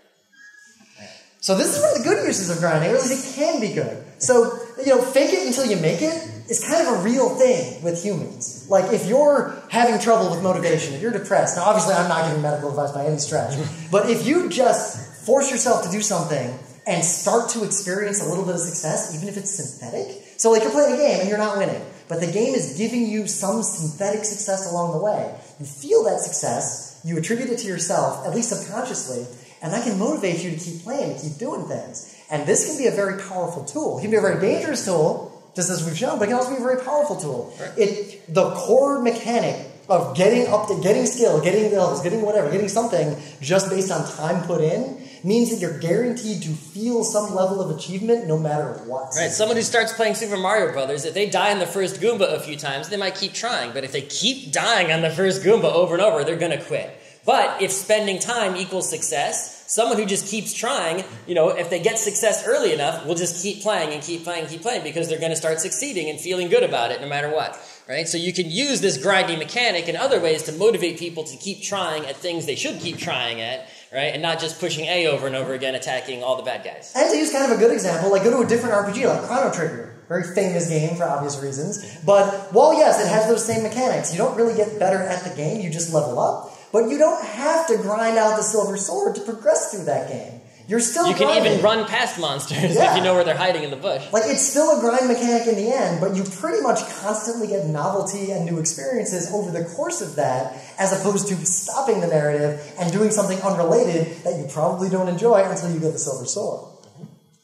So this is where the good uses of grinding, or at least it can be good. So, fake it until you make it is kind of a real thing with humans. Like, if you're having trouble with motivation, if you're depressed, now obviously I'm not giving medical advice by any stretch, but if you just force yourself to do something and start to experience a little bit of success, even if it's synthetic. So like you're playing a game and you're not winning, but the game is giving you some synthetic success along the way. You feel that success, you attribute it to yourself, at least subconsciously, and that can motivate you to keep playing, to keep doing things. And this can be a very powerful tool. It can be a very dangerous tool, just as we've shown, but it can also be a very powerful tool. The core mechanic of getting skill, getting levels, getting whatever, getting something just based on time put in means that you're guaranteed to feel some level of achievement no matter what. Right, someone who starts playing Super Mario Brothers, if they die on the first Goomba a few times, they might keep trying. But if they keep dying on the first Goomba over and over, they're going to quit. But if spending time equals success, someone who just keeps trying, if they get success early enough, will just keep playing and keep playing and keep playing because they're going to start succeeding and feeling good about it no matter what. Right? So you can use this grinding mechanic in other ways to motivate people to keep trying at things they should keep trying at, right? And not just pushing A over and over again, attacking all the bad guys. And to use kind of a good example, like go to a different RPG, like Chrono Trigger. Very famous game for obvious reasons. But while, yes, it has those same mechanics, you don't really get better at the game, you just level up. But you don't have to grind out the silver sword to progress through that game. You're still You can even run past monsters if you know where they're hiding in the bush. Like, it's still a grind mechanic in the end, but you pretty much constantly get novelty and new experiences over the course of that, as opposed to stopping the narrative and doing something unrelated that you probably don't enjoy until you get the silver sword.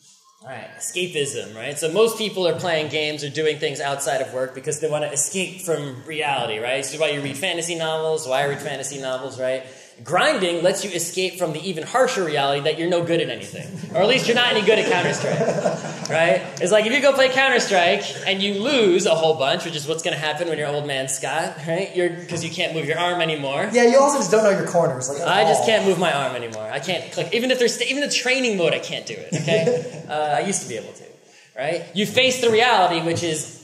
All right, escapism, right? So most people are playing games or doing things outside of work because they want to escape from reality, right? So why you read fantasy novels, why I read fantasy novels, right? Grinding lets you escape from the even harsher reality that you're no good at anything. Or at least you're not any good at Counter-Strike, right? It's like if you go play Counter-Strike and you lose a whole bunch, which is what's going to happen when you're old man Scott, right? Because you can't move your arm anymore. Yeah, you also just don't know your corners. Like, I just can't move my arm anymore. I can't click. Even if there's even the training mode, I can't do it, okay? I used to be able to, right? You face the reality, which is,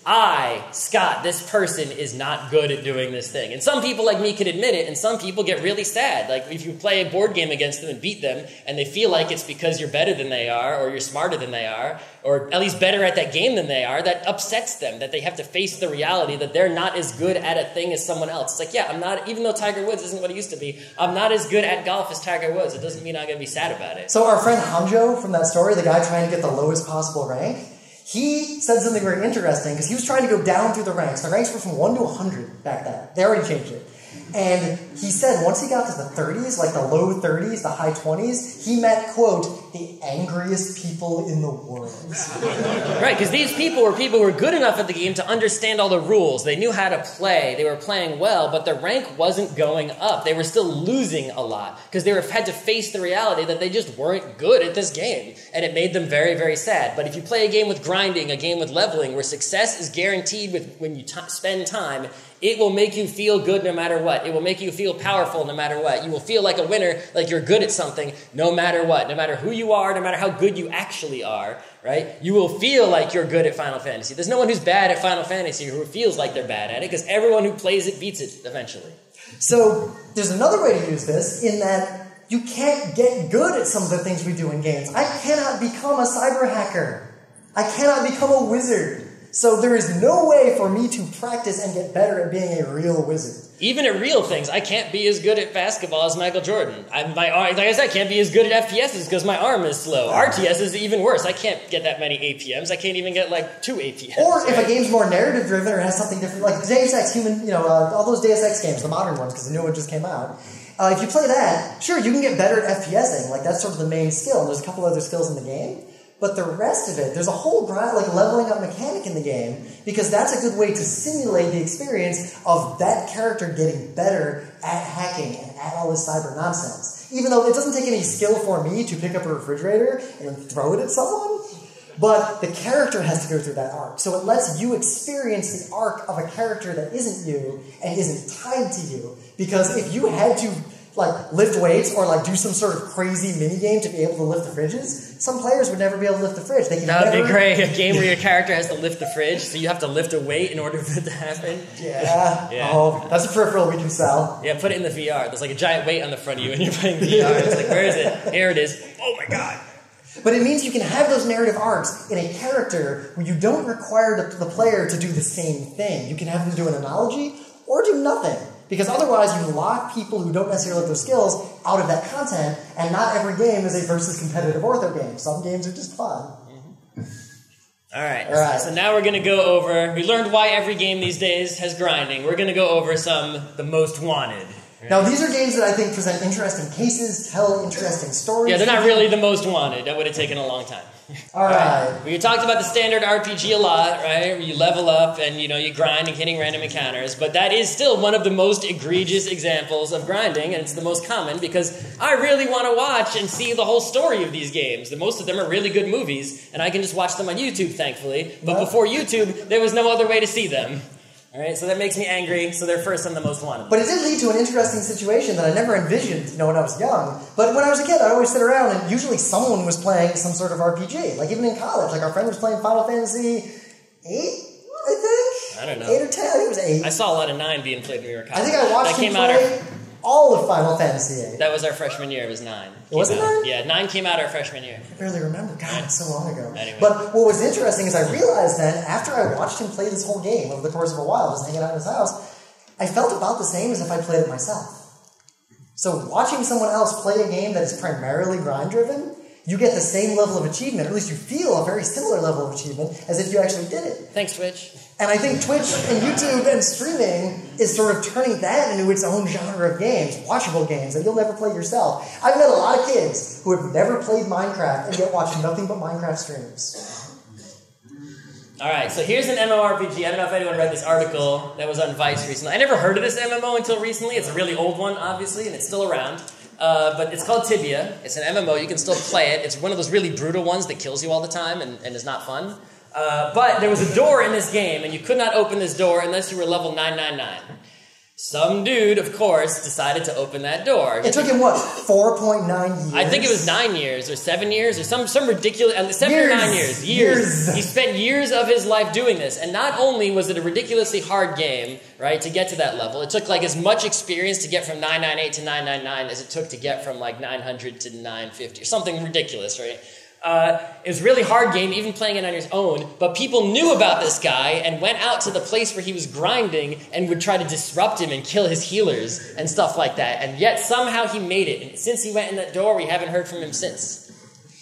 Scott, this person is not good at doing this thing. And some people like me can admit it, and some people get really sad. Like if you play a board game against them and beat them, and they feel like it's because you're better than they are, or you're smarter than they are, or at least better at that game than they are, that upsets them, that they have to face the reality that they're not as good at a thing as someone else. It's like, yeah, I'm not, even though Tiger Woods isn't what he used to be, I'm not as good at golf as Tiger Woods. It doesn't mean I'm going to be sad about it. So our friend Hanjo from that story, the guy trying to get the lowest possible rank, he said something very interesting because he was trying to go down through the ranks. The ranks were from 1 to 100 back then. They already changed it. And he said once he got to the 30s, like the low 30s, the high 20s, he met, quote, the angriest people in the world. Right, because these people were good enough at the game to understand all the rules. They knew how to play. They were playing well, but their rank wasn't going up. They were still losing a lot because they had to face the reality that they just weren't good at this game. And it made them very, very sad. But if you play a game with grinding, a game with leveling, where success is guaranteed when you spend time, it will make you feel good no matter what. It will make you feel powerful no matter what. You will feel like a winner, like you're good at something no matter what. No matter who you are, no matter how good you actually are, right? You will feel like you're good at Final Fantasy. There's no one who's bad at Final Fantasy who feels like they're bad at it, because everyone who plays it beats it eventually. So there's another way to use this in that you can't get good at some of the things we do in games. I cannot become a cyber hacker. I cannot become a wizard. So there is no way for me to practice and get better at being a real wizard. Even at real things, I can't be as good at basketball as Michael Jordan. Like I said, I can't be as good at FPSs because my arm is slow. RTS is even worse. I can't get that many APMs. I can't even get like 2 APMs. Or if a game's more narrative driven or has something different, like Deus Ex, all those Deus Ex games, the modern ones, because the new one just came out. If you play that, sure, you can get better at FPSing. Like that's sort of the main skill. And there's a couple other skills in the game. But the rest of it, there's a whole leveling up mechanic in the game, because that's a good way to simulate the experience of that character getting better at hacking and at all this cyber nonsense. Even though it doesn't take any skill for me to pick up a refrigerator and throw it at someone, but the character has to go through that arc. So it lets you experience the arc of a character that isn't you and isn't tied to you. Because if you had to lift weights or do some sort of crazy mini game to be able to lift the fridges, some players would never be able to lift the fridge. That would be great. A game where your character has to lift the fridge, so you have to lift a weight in order for it to happen. Yeah. Oh, that's a peripheral we can sell. Yeah, put it in the VR. There's a giant weight on the front of you and you're playing VR. It's like, where is it? Here it is. Oh my god. But it means you can have those narrative arcs in a character where you don't require the player to do the same thing. You can have them do an analogy or do nothing. Because otherwise you lock people who don't necessarily have those skills out of that content, and not every game is a versus competitive ortho game. Some games are just fun. Mm-hmm. All right. So now we're going to go over, we learned why every game these days has grinding. We're going to go over the most wanted. Right? Now these are games that I think present interesting cases, tell interesting stories. Yeah, they're not really the most wanted. That would have taken a long time. All right. We talked about the standard RPG a lot, right? Where you level up and, you grind and hitting random encounters. But that is still one of the most egregious examples of grinding, and it's the most common because I really want to watch and see the whole story of these games. Most of them are really good movies, and I can just watch them on YouTube, thankfully. But before YouTube, there was no other way to see them. All right, so that makes me angry, so they're first on the most wanted. But it did lead to an interesting situation that I never envisioned, when I was young. But when I was a kid, I'd always sit around, and usually someone was playing some sort of RPG. Even in college, our friend was playing Final Fantasy 8, I think? I don't know. 8 or 10, I think it was 8. I saw a lot of 9 being played when we were in college. I think I watched him play all of Final Fantasy 8. That was our freshman year, it was 9. Was it 9? Yeah, 9 came out our freshman year. I barely remember. God, it's so long ago. Anyway. But what was interesting is I realized then, after I watched him play this whole game over the course of a while, just hanging out in his house, I felt about the same as if I played it myself. So watching someone else play a game that is primarily grind-driven you get the same level of achievement, or at least you feel a very similar level of achievement as if you actually did it. Thanks, Twitch. And I think Twitch and YouTube and streaming is sort of turning that into its own genre of games, watchable games that you'll never play yourself. I've met a lot of kids who have never played Minecraft and yet watch nothing but Minecraft streams. Alright, so here's an MMORPG. I don't know if anyone read this article that was on Vice recently. I never heard of this MMO until recently. It's a really old one, obviously, and it's still around. But it's called Tibia. It's an MMO. You can still play it. It's one of those really brutal ones that kills you all the time and is not fun. But there was a door in this game, and you could not open this door unless you were level 999. Some dude, of course, decided to open that door. It took him, what, 4.9 years? I think it was 9 years, or 7 years, or some ridiculous... 7 or 9 years. Years. He spent years of his life doing this, and not only was it a ridiculously hard game, right, to get to that level, it took, like, as much experience to get from 998 to 999 as it took to get from, like, 900 to 950, or something ridiculous, right? It was a really hard game, even playing it on your own, but people knew about this guy and went out to the place where he was grinding and would try to disrupt him and kill his healers and stuff like that, and yet somehow he made it, and since he went in that door, we haven't heard from him since.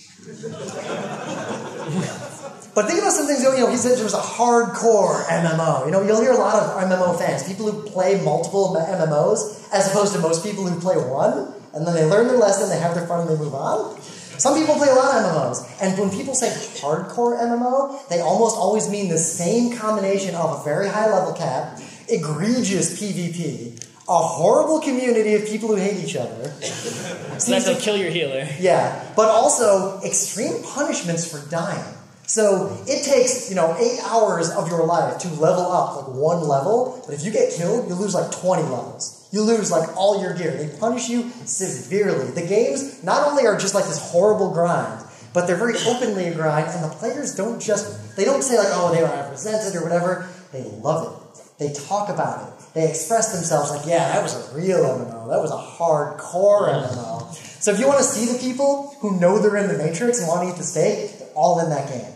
But think about some things, you know, he said there was a hardcore MMO. You know, you'll hear a lot of MMO fans, people who play multiple MMOs, as opposed to most people who play one, and then they learn their lesson, they have their fun, and they move on. Some people play a lot of MMOs, and when people say hardcore MMO, they almost always mean the same combination of a very high level cap, egregious PvP, a horrible community of people who hate each other. So that's to kill your healer. Yeah, but also extreme punishments for dying. So it takes, 8 hours of your life to level up like one level, but if you get killed, you lose like 20 levels. You lose like all your gear. They punish you severely. The games not only are just like this horrible grind, but they're very openly a grind, and the players don't say like, oh, they were represented or whatever. They love it. They talk about it. They express themselves like, yeah, that was a real MMO. That was a hardcore MMO. So if you want to see the people who know they're in the Matrix and want to eat the steak, they're all in that game.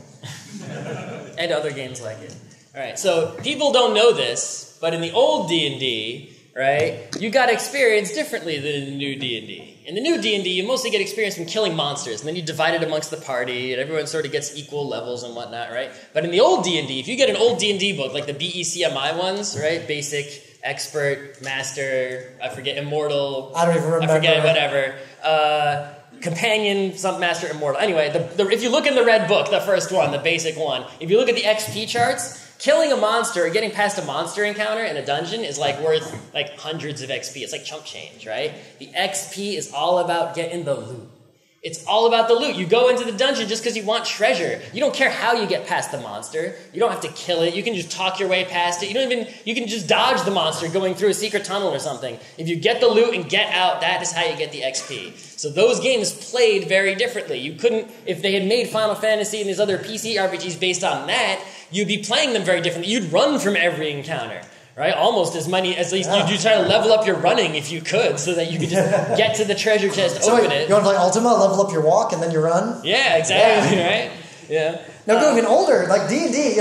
And other games like it. Alright, so people don't know this, but in the old D&D, right, you got experience differently than in the new D&D. In the new D&D, you mostly get experience from killing monsters, and then you divide it amongst the party, and everyone sort of gets equal levels and whatnot, right? But in the old D&D, if you get an old D&D book, like the BECMI ones, right, basic, expert, master, I forget, immortal, I don't even remember. I forget, whatever, companion, some master, immortal. Anyway, if you look in the red book, the first one, the basic one, if you look at the XP charts, killing a monster or getting past a monster encounter in a dungeon is like worth like hundreds of XP. It's like chump change, right? The XP is all about getting the loot. It's all about the loot. You go into the dungeon just because you want treasure. You don't care how you get past the monster. You don't have to kill it. You can just talk your way past it. You can just dodge the monster going through a secret tunnel or something. If you get the loot and get out, that is how you get the XP. So those games played very differently. You couldn't, if they had made Final Fantasy and these other PC RPGs based on that, you'd be playing them very differently. You'd run from every encounter. Right? Almost as many, at least you try to level up your running if you could, so that you could just get to the treasure chest, open it. You want to play Ultima, level up your walk, and then you run? Yeah, exactly, right? Yeah. Now going even older, like D&D,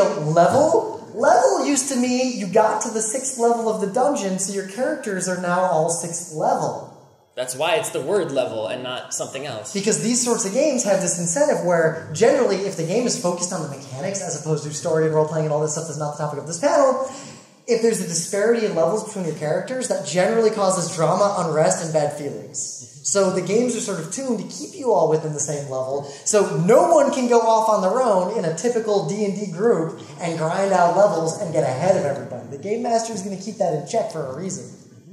level used to mean you got to the 6th level of the dungeon, so your characters are now all 6th level. That's why it's the word level and not something else. Because these sorts of games have this incentive where, generally, if the game is focused on the mechanics as opposed to story and role-playing and all this stuff that's not the topic of this panel, if there's a disparity in levels between your characters, that generally causes drama, unrest, and bad feelings. So the games are sort of tuned to keep you all within the same level, so no one can go off on their own in a typical D&D group and grind out levels and get ahead of everybody. The Game Master is going to keep that in check for a reason.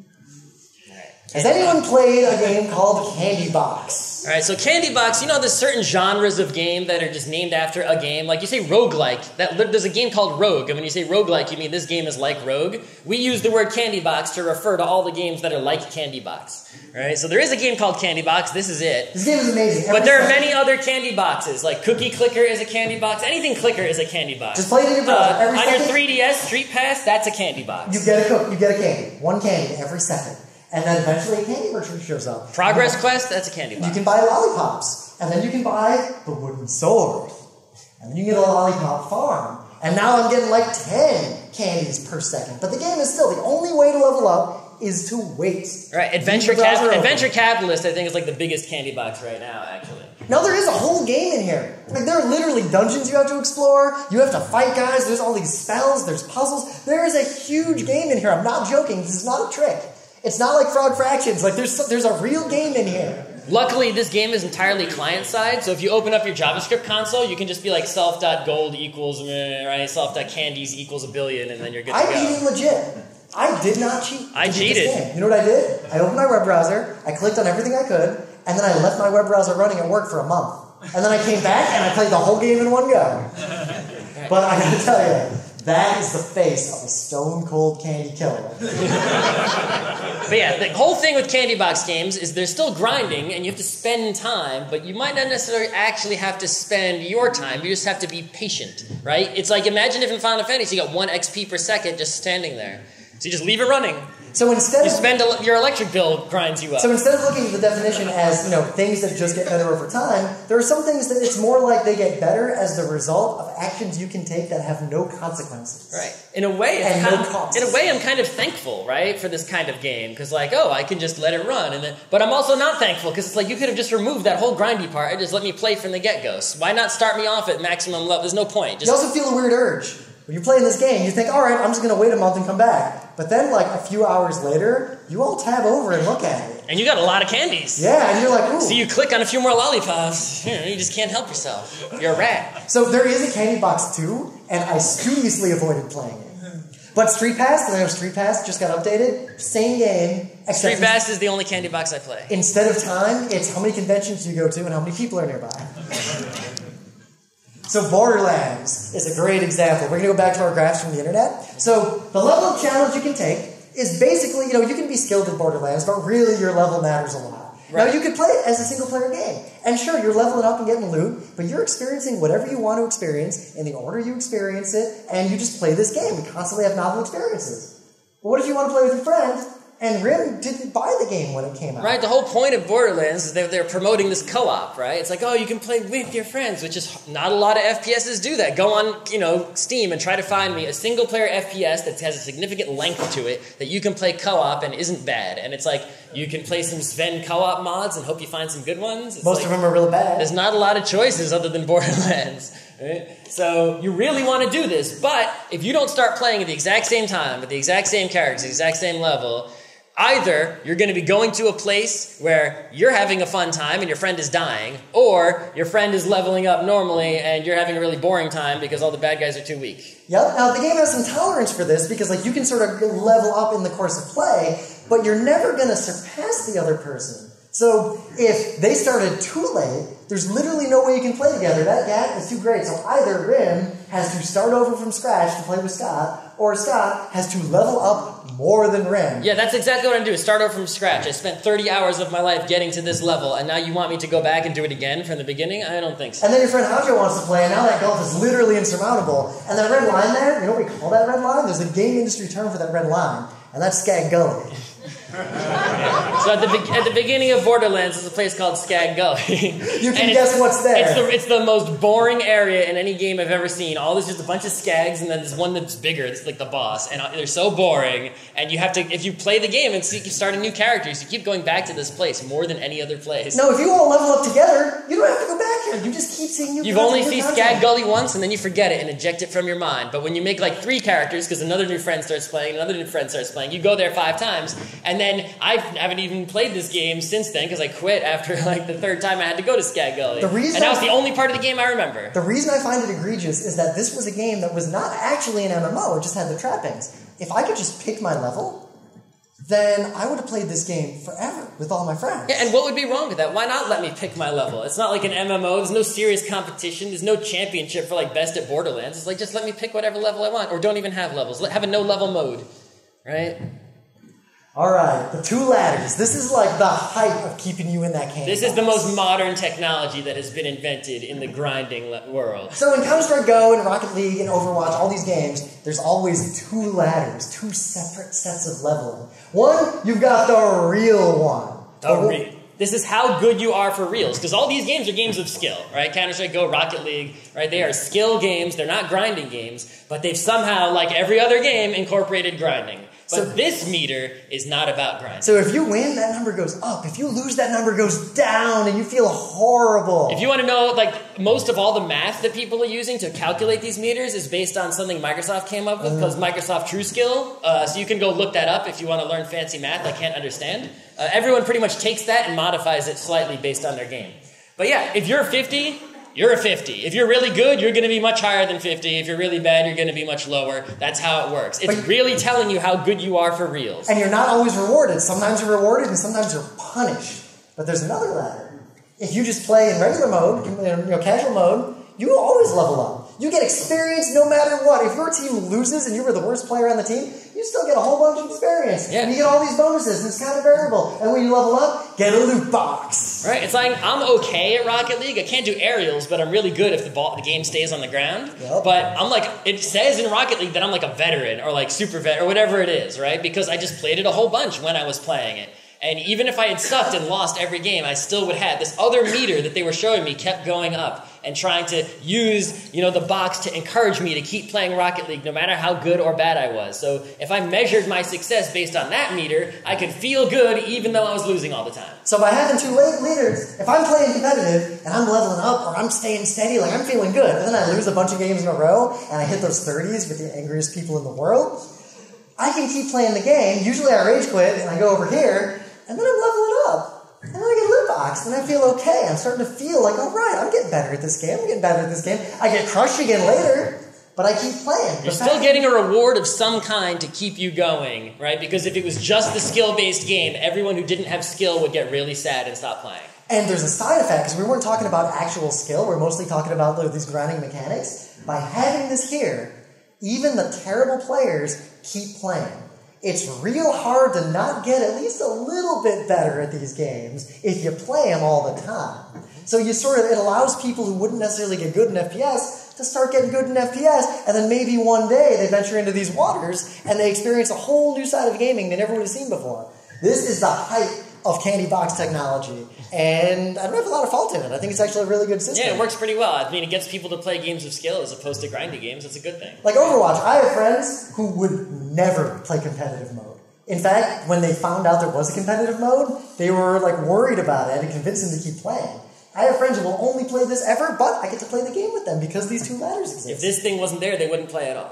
Has anyone played a game called Candy Box? Alright, so Candy Box, there's certain genres of game that are just named after a game. Like you say roguelike, there's a game called Rogue, and when you say roguelike, you mean this game is like Rogue. We use the word Candy Box to refer to all the games that are like Candy Box. Alright, so there is a game called Candy Box, this is it. This game is amazing. But there are many other Candy Boxes, like Cookie Clicker is a Candy Box, anything Clicker is a Candy Box. Just play it in your browser. On your 3DS Street Pass, that's a Candy Box. You get a candy. One candy every second. And then eventually a candy merchant shows up. Progress Quest, that's a candy box. You can buy lollipops. And then you can buy the wooden sword. And then you get a lollipop farm. And now I'm getting like 10 candies per second. But the game is still, the only way to level up is to wait. Right, Adventure Capitalist, I think, is like the biggest candy box right now, actually. Now there is a whole game in here. Like there are literally dungeons you have to explore. You have to fight guys. There's all these spells. There's puzzles. There is a huge game in here. I'm not joking. This is not a trick. It's not like Frog Fractions. Like there's a real game in here. Luckily, this game is entirely client-side, so if you open up your JavaScript console, you can just be like self.gold equals, right, self.candies equals 1 billion, and then you're good to go. I'm eating legit. I did not cheat. I cheated. You know what I did? I opened my web browser, I clicked on everything I could, and then I left my web browser running at work for a month. And then I came back and I played the whole game in one go. But I gotta tell you, that is the face of a stone-cold candy killer. But yeah, the whole thing with candy box games is they're still grinding, and you have to spend time, but you might not necessarily actually have to spend your time. You just have to be patient, right? It's like, imagine if in Final Fantasy you got 1 XP per second just standing there. So you just leave it running. So instead your electric bill grinds you up. So instead of looking at the definition as, things that just get better over time, there are some things that it's more like they get better as the result of actions you can take that have no consequences. Right. In a way, I'm kind of thankful, right, for this kind of game, because I can just let it run. But I'm also not thankful, because it's like you could have just removed that whole grindy part and just let me play from the get-go. So why not start me off at maximum level? There's no point. You also feel a weird urge. When you're playing this game, you think, all right, I'm just going to wait a month and come back. But then, a few hours later, you all tab over and look at it. And you got a lot of candies. Yeah, and you're like, ooh. So you click on a few more lollipops. You just can't help yourself. You're a rat. So there is a Candy Box 2, and I studiously avoided playing it. But Street Pass, Street Pass just got updated. Same game. Street Pass is the only candy box I play. Instead of time, it's how many conventions you go to and how many people are nearby. So Borderlands is a great example. We're going to go back to our graphs from the internet. So the level of challenge you can take is basically, you can be skilled at Borderlands, but really your level matters a lot. Right. Now you could play it as a single-player game. And sure, you're leveling up and getting loot, but you're experiencing whatever you want to experience in the order you experience it, and you just play this game. You constantly have novel experiences. But what if you want to play with your friend, and Rim didn't buy the game when it came out? Right, the whole point of Borderlands is they're promoting this co-op, right? It's like, you can play with your friends, which is not a lot of FPSs do that. Go on, Steam and try to find me a single-player FPS that has a significant length to it that you can play co-op and isn't bad. And it's like, you can play some Sven co-op mods and hope you find some good ones. Most of them are really bad. There's not a lot of choices other than Borderlands. Right? So you really want to do this, but if you don't start playing at the exact same time, with the exact same characters, the exact same level, either you're going to be going to a place where you're having a fun time and your friend is dying, or your friend is leveling up normally and you're having a really boring time because all the bad guys are too weak. Yep. Now, the game has some tolerance for this because you can sort of level up in the course of play, but you're never going to surpass the other person. So if they started too late, there's literally no way you can play together. That gap is too great. So either Rim has to start over from scratch to play with Scott, or Scott has to level up more than Rim. Yeah, that's exactly what I'm doing. Start over from scratch. I spent 30 hours of my life getting to this level, and now you want me to go back and do it again from the beginning? I don't think so. And then your friend Hajo wants to play, and now that gulf is literally insurmountable. And that red line there, you know what we call that red line? There's a game industry term for that red line, and that's Skag Gully. So at the beginning of Borderlands, there's a place called Skag Gully. You can guess what's there. It's the most boring area in any game I've ever seen. All there's just a bunch of skags, and then there's one that's bigger. It's like the boss, and they're so boring. And you have to, if you play the game and you start a new character, so you keep going back to this place more than any other place. No, if you all level up together, you don't have to go back here. You just keep seeing new. You've only seen Skag Gully once, and then you forget it and eject it from your mind. But when you make 3 characters, because another new friend starts playing, another new friend starts playing, you go there 5 times, and then I haven't even played this game since then because I quit after the 3rd time I had to go to Skag Gully. And that was the only part of the game I remember. The reason I find it egregious is that this was a game that was not actually an MMO, it just had the trappings. If I could just pick my level, then I would have played this game forever with all my friends. Yeah, and what would be wrong with that? Why not let me pick my level? It's not like an MMO, there's no serious competition, there's no championship for best at Borderlands. It's just let me pick whatever level I want, or don't even have levels. Have a no-level mode, right? Alright, the 2 ladders. This is the height of keeping you in that candy This box. is the most modern technology that has been invented in the grinding world. So in Counter-Strike Go and Rocket League and Overwatch, all these games, there's always 2 ladders, 2 separate sets of leveling. One, you've got the real one. This is how good you are for reals, because all these games are games of skill, right? Counter-Strike Go, Rocket League, right? They are skill games, they're not grinding games, but they've somehow, like every other game, incorporated grinding. But this meter is not about grinding. So if you win, that number goes up. If you lose, that number goes down, and you feel horrible. If you want to know, like, most of all the math that people are using to calculate these meters is based on something Microsoft came up with called Microsoft TrueSkill. So you can go look that up if you want to learn fancy math I can't understand. Everyone pretty much takes that and modifies it slightly based on their game. But yeah, if you're 50... you're a 50. If you're really good, you're going to be much higher than 50. If you're really bad, you're going to be much lower. That's how it works. It's really telling you how good you are for reals. And you're not always rewarded. Sometimes you're rewarded and sometimes you're punished. But there's another ladder. If you just play in regular mode, casual mode, you always level up. You get experience no matter what. If your team loses and you were the worst player on the team, you still get a whole bunch of experience. Yeah. And you get all these bonuses, and it's kind of variable. And when you level up, get a loot box. Right? It's like, I'm okay at Rocket League. I can't do aerials, but I'm really good if the game stays on the ground. Yep. But I'm like, it says in Rocket League that I'm like a veteran, or like super vet, or whatever it is, right? Because I just played it a whole bunch when I was playing it. And even if I had sucked and lost every game, I still would have this other meter that they were showing me kept going up and trying to use, the box to encourage me to keep playing Rocket League no matter how good or bad I was. So if I measured my success based on that meter, I could feel good even though I was losing all the time. So by having two leaders, if I'm playing competitive and I'm leveling up or I'm staying steady, like I'm feeling good, and then I lose a bunch of games in a row and I hit those 30s with the angriest people in the world, I can keep playing the game. Usually I rage quit and I go over here, and then I'm leveling up. And then I get a loot box, and I feel okay. I'm starting to feel like, all right, I'm getting better at this game. I'm getting better at this game. I get crushed again later, but I keep playing. You're still getting a reward of some kind to keep you going, right? Because if it was just the skill-based game, everyone who didn't have skill would get really sad and stop playing. And there's a side effect, because we weren't talking about actual skill. We're mostly talking about these grinding mechanics. By having this here, even the terrible players keep playing. It's real hard to not get at least a little bit better at these games if you play them all the time. So it allows people who wouldn't necessarily get good in FPS to start getting good in FPS, and then maybe one day they venture into these waters and they experience a whole new side of gaming they never would have seen before. This is the height of candy box technology, and I don't have a lot of fault in it. I think it's actually a really good system. Yeah, it works pretty well. I mean, it gets people to play games of skill as opposed to grindy games. It's a good thing. Like Overwatch, I have friends who would never play competitive mode. In fact, when they found out there was a competitive mode, they were worried about it and convinced them to keep playing. I have friends who will only play this ever, but I get to play the game with them because these two ladders exist. If this thing wasn't there, they wouldn't play at all.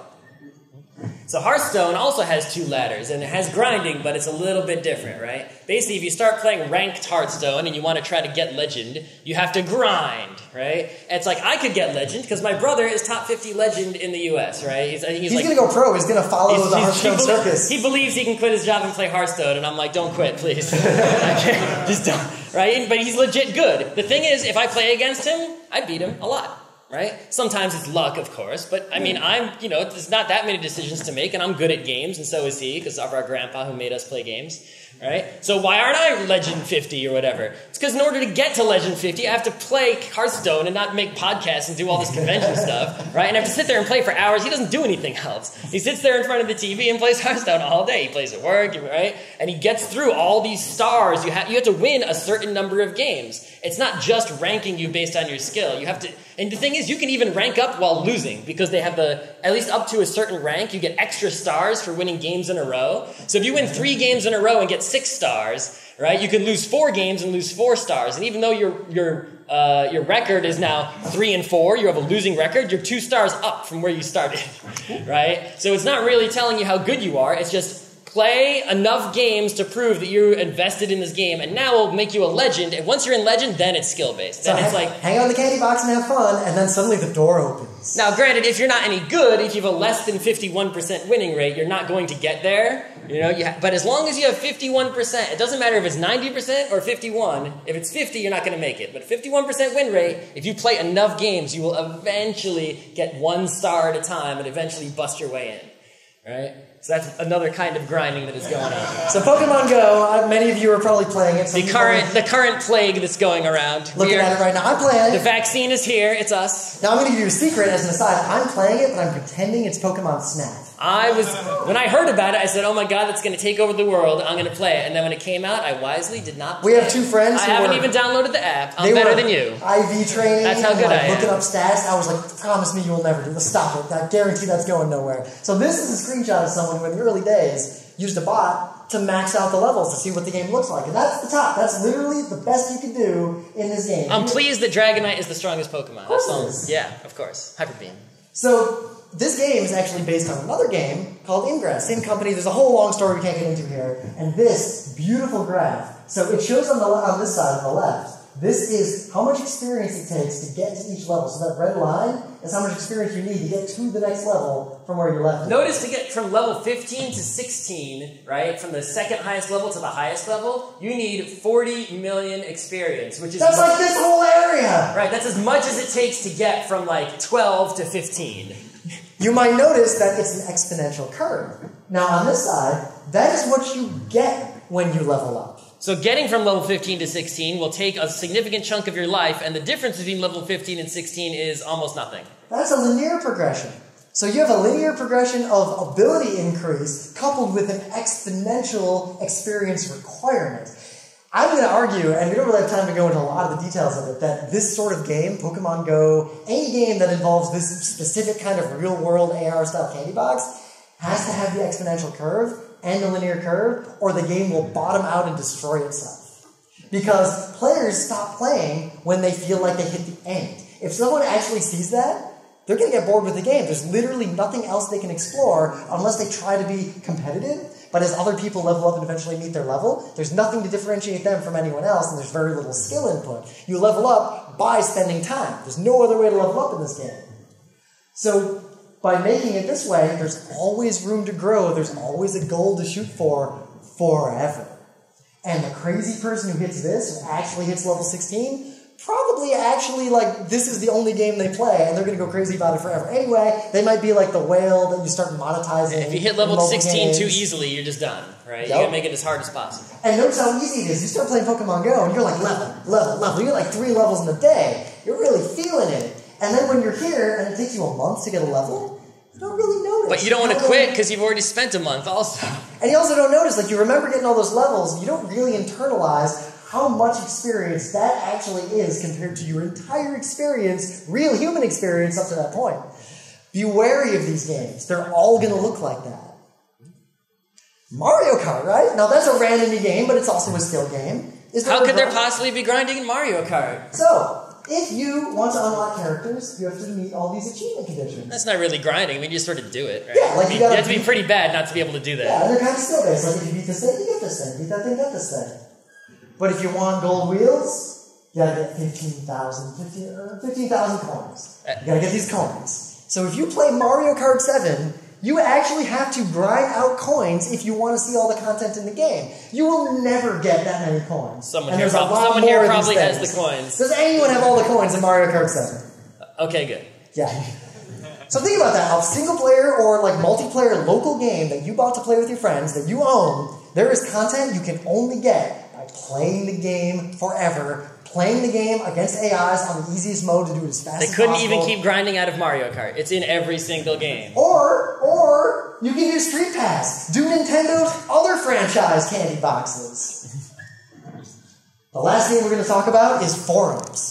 So Hearthstone also has two ladders, and it has grinding, but it's a little bit different, right? Basically, if you start playing ranked Hearthstone and you want to try to get legend, you have to grind, right? And it's like, I could get legend because my brother is top 50 legend in the US, right? He's going to go pro. He's going to follow the Hearthstone circus. He believes he can quit his job and play Hearthstone, and I'm like, don't quit, please. Just don't, right? But he's legit good. The thing is, if I play against him, I beat him a lot. Right? Sometimes it's luck, of course, but I mean, there's not that many decisions to make, and I'm good at games, and so is he, because of our grandpa who made us play games, right? So why aren't I Legend 50 or whatever? It's because in order to get to Legend 50, I have to play Hearthstone and not make podcasts and do all this convention stuff, right? And I have to sit there and play for hours. He doesn't do anything else. He sits there in front of the TV and plays Hearthstone all day. He plays at work, right? And he gets through all these stars. You have to win a certain number of games. It's not just ranking you based on your skill. You have to... And the thing is, you can even rank up while losing because they have at least up to a certain rank, you get extra stars for winning games in a row. So if you win 3 games in a row and get 6 stars, right, you can lose 4 games and lose 4 stars. And even though your record is now 3 and 4, you have a losing record, you're 2 stars up from where you started, right? So it's not really telling you how good you are, it's just play enough games to prove that you're invested in this game, and now it'll make you a legend. And once you're in legend, then it's skill-based. Then it's like... hang on the candy box and have fun, and then suddenly the door opens. Now, granted, if you're not any good, if you have a less than 51% winning rate, you're not going to get there. But as long as you have 51%, it doesn't matter if it's 90% or 51. If it's 50, you're not going to make it. But 51% win rate, if you play enough games, you will eventually get 1 star at a time and eventually bust your way in. Right? So that's another kind of grinding that is going on. So Pokemon Go, many of you are probably playing it. The current plague that's going around. Looking at it right now. I'm playing it. The vaccine is here. It's us. Now I'm going to give you a secret as an aside. I'm playing it, but I'm pretending it's Pokemon Snap. When I heard about it, I said, oh my god, that's going to take over the world. I'm going to play it. And then when it came out, I wisely did not play it. We have 2 friends I haven't even downloaded the app. I'm better than you. IV training. That's how good I am. Looking up stats. I was like, promise me you'll never do this. Stop it. I guarantee that's going nowhere. So this is a screenshot of someone who in the early days used a bot to max out the levels to see what the game looks like. And that's the top. That's literally the best you can do in this game. I'm pleased that Dragonite is the strongest Pokemon. Of course it is. Yeah, of course. Hyper Beam. So this game is actually based on another game called Ingress. Same company. There's a whole long story we can't get into here. And this beautiful graph. So it shows on this side on the left. This is how much experience it takes to get to each level. So that red line is how much experience you need to get to the next level from where you left. Notice to get from level 15 to 16, right, from the second highest level to the highest level, you need 40 million experience, which is... That's like this whole area! Right, that's as much as it takes to get from like 12 to 15. You might notice that it's an exponential curve. Now on this side, that is what you get when you level up. So getting from level 15 to 16 will take a significant chunk of your life, and the difference between level 15 and 16 is almost nothing. That's a linear progression. So you have a linear progression of ability increase coupled with an exponential experience requirement. I'm going to argue, and we don't really have time to go into a lot of the details of it, that this sort of game, Pokemon Go, any game that involves this specific kind of real-world AR-style candy box, has to have the exponential curve and the linear curve, or the game will bottom out and destroy itself. Because players stop playing when they feel like they hit the end. If someone actually sees that, they're going to get bored with the game. There's literally nothing else they can explore unless they try to be competitive. But as other people level up and eventually meet their level, there's nothing to differentiate them from anyone else, and there's very little skill input. You level up by spending time. There's no other way to level up in this game. So by making it this way, there's always room to grow. There's always a goal to shoot for forever. And the crazy person who hits this, who actually hits level 16, probably actually, like, this is the only game they play, and they're going to go crazy about it forever. Anyway, they might be like the whale that you start monetizing. If you hit level 16 too easily, you're just done, right? Yep. You got to make it as hard as possible. And notice how easy it is. You start playing Pokemon Go, and you're like level. You get like 3 levels in a day. You're really feeling it. And then when you're here, and it takes you a month to get a level, you don't really notice. But you don't want to quit because you've already spent a month also. And you also don't notice, like, you remember getting all those levels, you don't really internalize how much experience that actually is compared to your entire experience, real human experience up to that point. Be wary of these games. They're all going to look like that. Mario Kart, right? Now that's a randomly game, but it's also a skill game. How could there possibly be grinding in Mario Kart? So, if you want to unlock characters, you have to meet all these achievement conditions. That's not really grinding. I mean, you just sort of do it, right? Yeah, like you have to be pretty bad not to be able to do that. Yeah, and they're kind of skill-based. Like, if you beat this thing, you get this thing. Beat that thing, get this thing. But if you want gold wheels, you gotta get 15,000 coins. You gotta get these coins. So if you play Mario Kart 7, you actually have to grind out coins if you want to see all the content in the game. You will never get that many coins. Someone here probably has the coins. Does anyone have all the coins in Mario Kart 7? Okay, good. Yeah. So think about that. A single player or like multiplayer local game that you bought to play with your friends that you own, there is content you can only get by playing the game forever, playing the game against AIs on the easiest mode to do it as fast as possible. They couldn't even keep grinding out of Mario Kart. It's in every single game. Or you can do Street Pass. Do Nintendo's other franchise candy boxes. The last thing we're going to talk about is forums.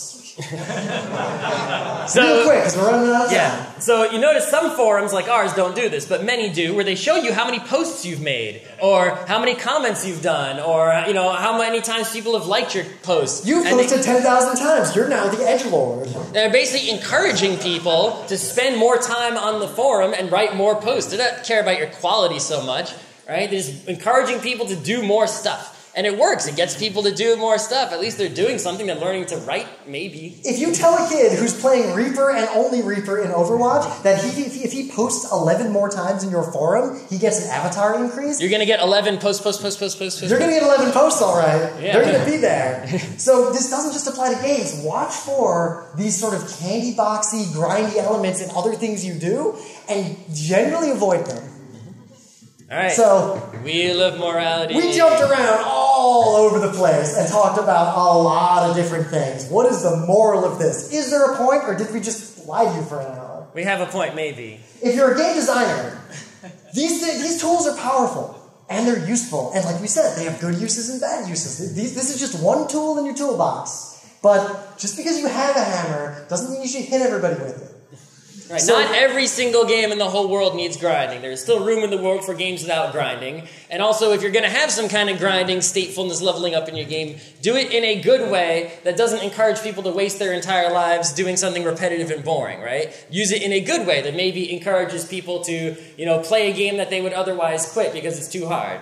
So, real quick, because we're running out of time. Yeah. So you notice some forums like ours don't do this, but many do, where they show you how many posts you've made, or how many comments you've done, or how many times people have liked your post. You've posted 10,000 times. You're now the edgelord. They're basically encouraging people to spend more time on the forum and write more posts. They don't care about your quality so much, right? They're just encouraging people to do more stuff. And it works. It gets people to do more stuff. At least they're doing something. They're learning to write, maybe. If you tell a kid who's playing Reaper and only Reaper in Overwatch that if he posts 11 more times in your forum, he gets an avatar increase. You're going to get 11 posts. You're going to get 11 posts, all right. Yeah. They're going to be there. So this doesn't just apply to games. Watch for these sort of candy boxy, grindy elements in other things you do, and generally avoid them. All right. So, Wheel of Morality. We jumped around all over the place and talked about a lot of different things. What is the moral of this? Is there a point, or did we just lie to you for an hour? We have a point, maybe. If you're a game designer, these tools are powerful, and they're useful. And like we said, they have good uses and bad uses. This is just one tool in your toolbox. But just because you have a hammer doesn't mean you should hit everybody with it. Right. So, not every single game in the whole world needs grinding. There's still room in the world for games without grinding. And also, if you're going to have some kind of grinding, statefulness, leveling up in your game, do it in a good way that doesn't encourage people to waste their entire lives doing something repetitive and boring, right? Use it in a good way that maybe encourages people to, play a game that they would otherwise quit because it's too hard.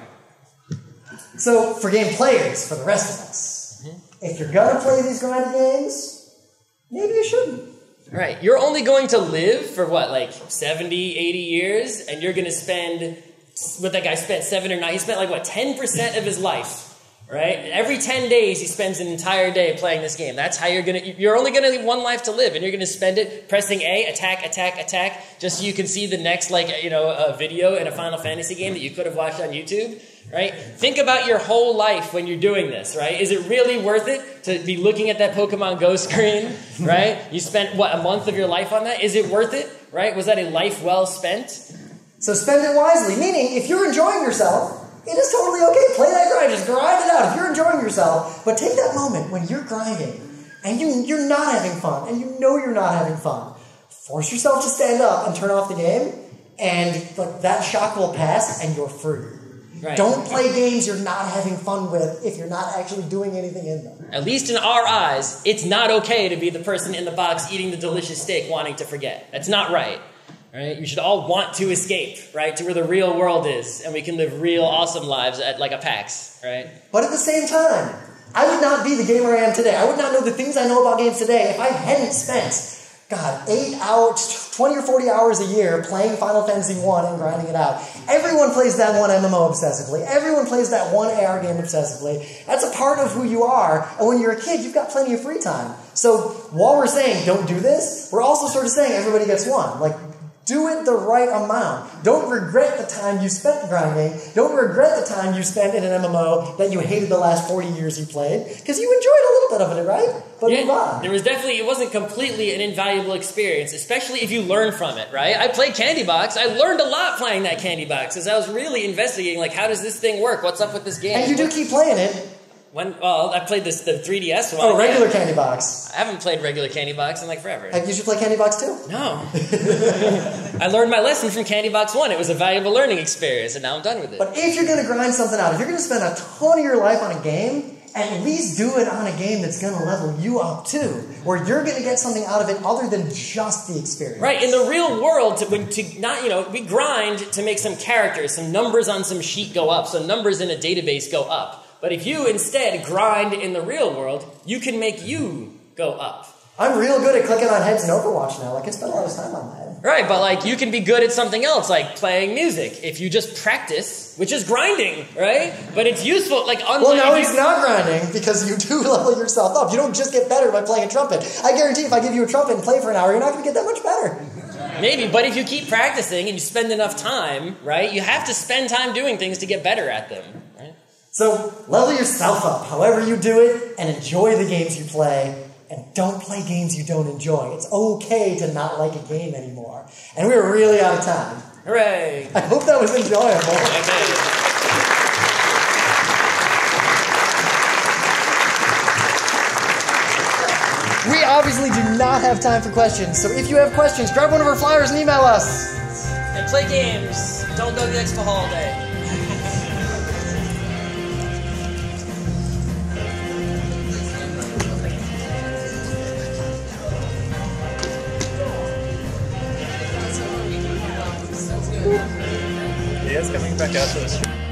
So, for game players, for the rest of us, if you're going to play these grinding games, maybe you shouldn't. Right. You're only going to live for, 70, 80 years? And you're going to spend, what that guy spent, 7 or 9, he spent 10% of his life, right? Every 10 days, he spends an entire day playing this game. That's how you're only going to have one life to live, and you're going to spend it pressing A, attack, attack, attack, just so you can see the next, a video in a Final Fantasy game that you could have watched on YouTube. Right? Think about your whole life when you're doing this, right? Is it really worth it to be looking at that Pokemon Go screen, right? You spent, a month of your life on that? Is it worth it, right? Was that a life well spent? So spend it wisely, meaning if you're enjoying yourself, it is totally okay. Play that grind, just grind it out if you're enjoying yourself. But take that moment when you're grinding and you're not having fun and you know you're not having fun. Force yourself to stand up and turn off the game, and that shock will pass and you're free. Right. Don't play games you're not having fun with if you're not actually doing anything in them. At least in our eyes, it's not okay to be the person in the box eating the delicious steak wanting to forget. That's not right. Right? You should all want to escape, right, to where the real world is, and we can live real awesome lives at a PAX, right? But at the same time, I would not be the gamer I am today. I would not know the things I know about games today if I hadn't spent 8 hours, 20 or 40 hours a year playing Final Fantasy 1 and grinding it out. Everyone plays that one MMO obsessively. Everyone plays that one AR game obsessively. That's a part of who you are. And when you're a kid, you've got plenty of free time. So while we're saying don't do this, we're also sort of saying everybody gets one. Do it the right amount. Don't regret the time you spent grinding. Don't regret the time you spent in an MMO that you hated the last 40 years you played, because you enjoyed a little bit of it, right? But move on. It wasn't completely an invaluable experience, especially if you learn from it, right? I played Candy Box. I learned a lot playing that Candy Box, because I was really investigating, how does this thing work? What's up with this game? And you do keep playing it. I played the 3DS one. Oh, regular Candy Box. I haven't played regular Candy Box in forever. You should play Candy Box too? No. I learned my lesson from Candy Box 1. It was a valuable learning experience, and now I'm done with it. But if you're going to grind something out, if you're going to spend a ton of your life on a game, at least do it on a game that's going to level you up too, where you're going to get something out of it other than just the experience. Right. In the real world, we grind to make some characters, some numbers on some sheet go up, some numbers in a database go up. But if you instead grind in the real world, you can make you go up. I'm real good at clicking on heads in Overwatch now. I spend a lot of time on that. Right, but you can be good at something else, like playing music, if you just practice, which is grinding, right? But it's useful, Well, now it's not grinding, because you do level yourself up. You don't just get better by playing a trumpet. I guarantee if I give you a trumpet and play for an hour, you're not going to get that much better. Maybe, but if you keep practicing and you spend enough time, right, you have to spend time doing things to get better at them, right? So, level yourself up, however you do it, and enjoy the games you play, and don't play games you don't enjoy. It's okay to not like a game anymore. And we're really out of time. Hooray! I hope that was enjoyable. We obviously do not have time for questions, so if you have questions, grab one of our flyers and email us. And play games. Don't go to the expo hall all day. He is coming back out to the street.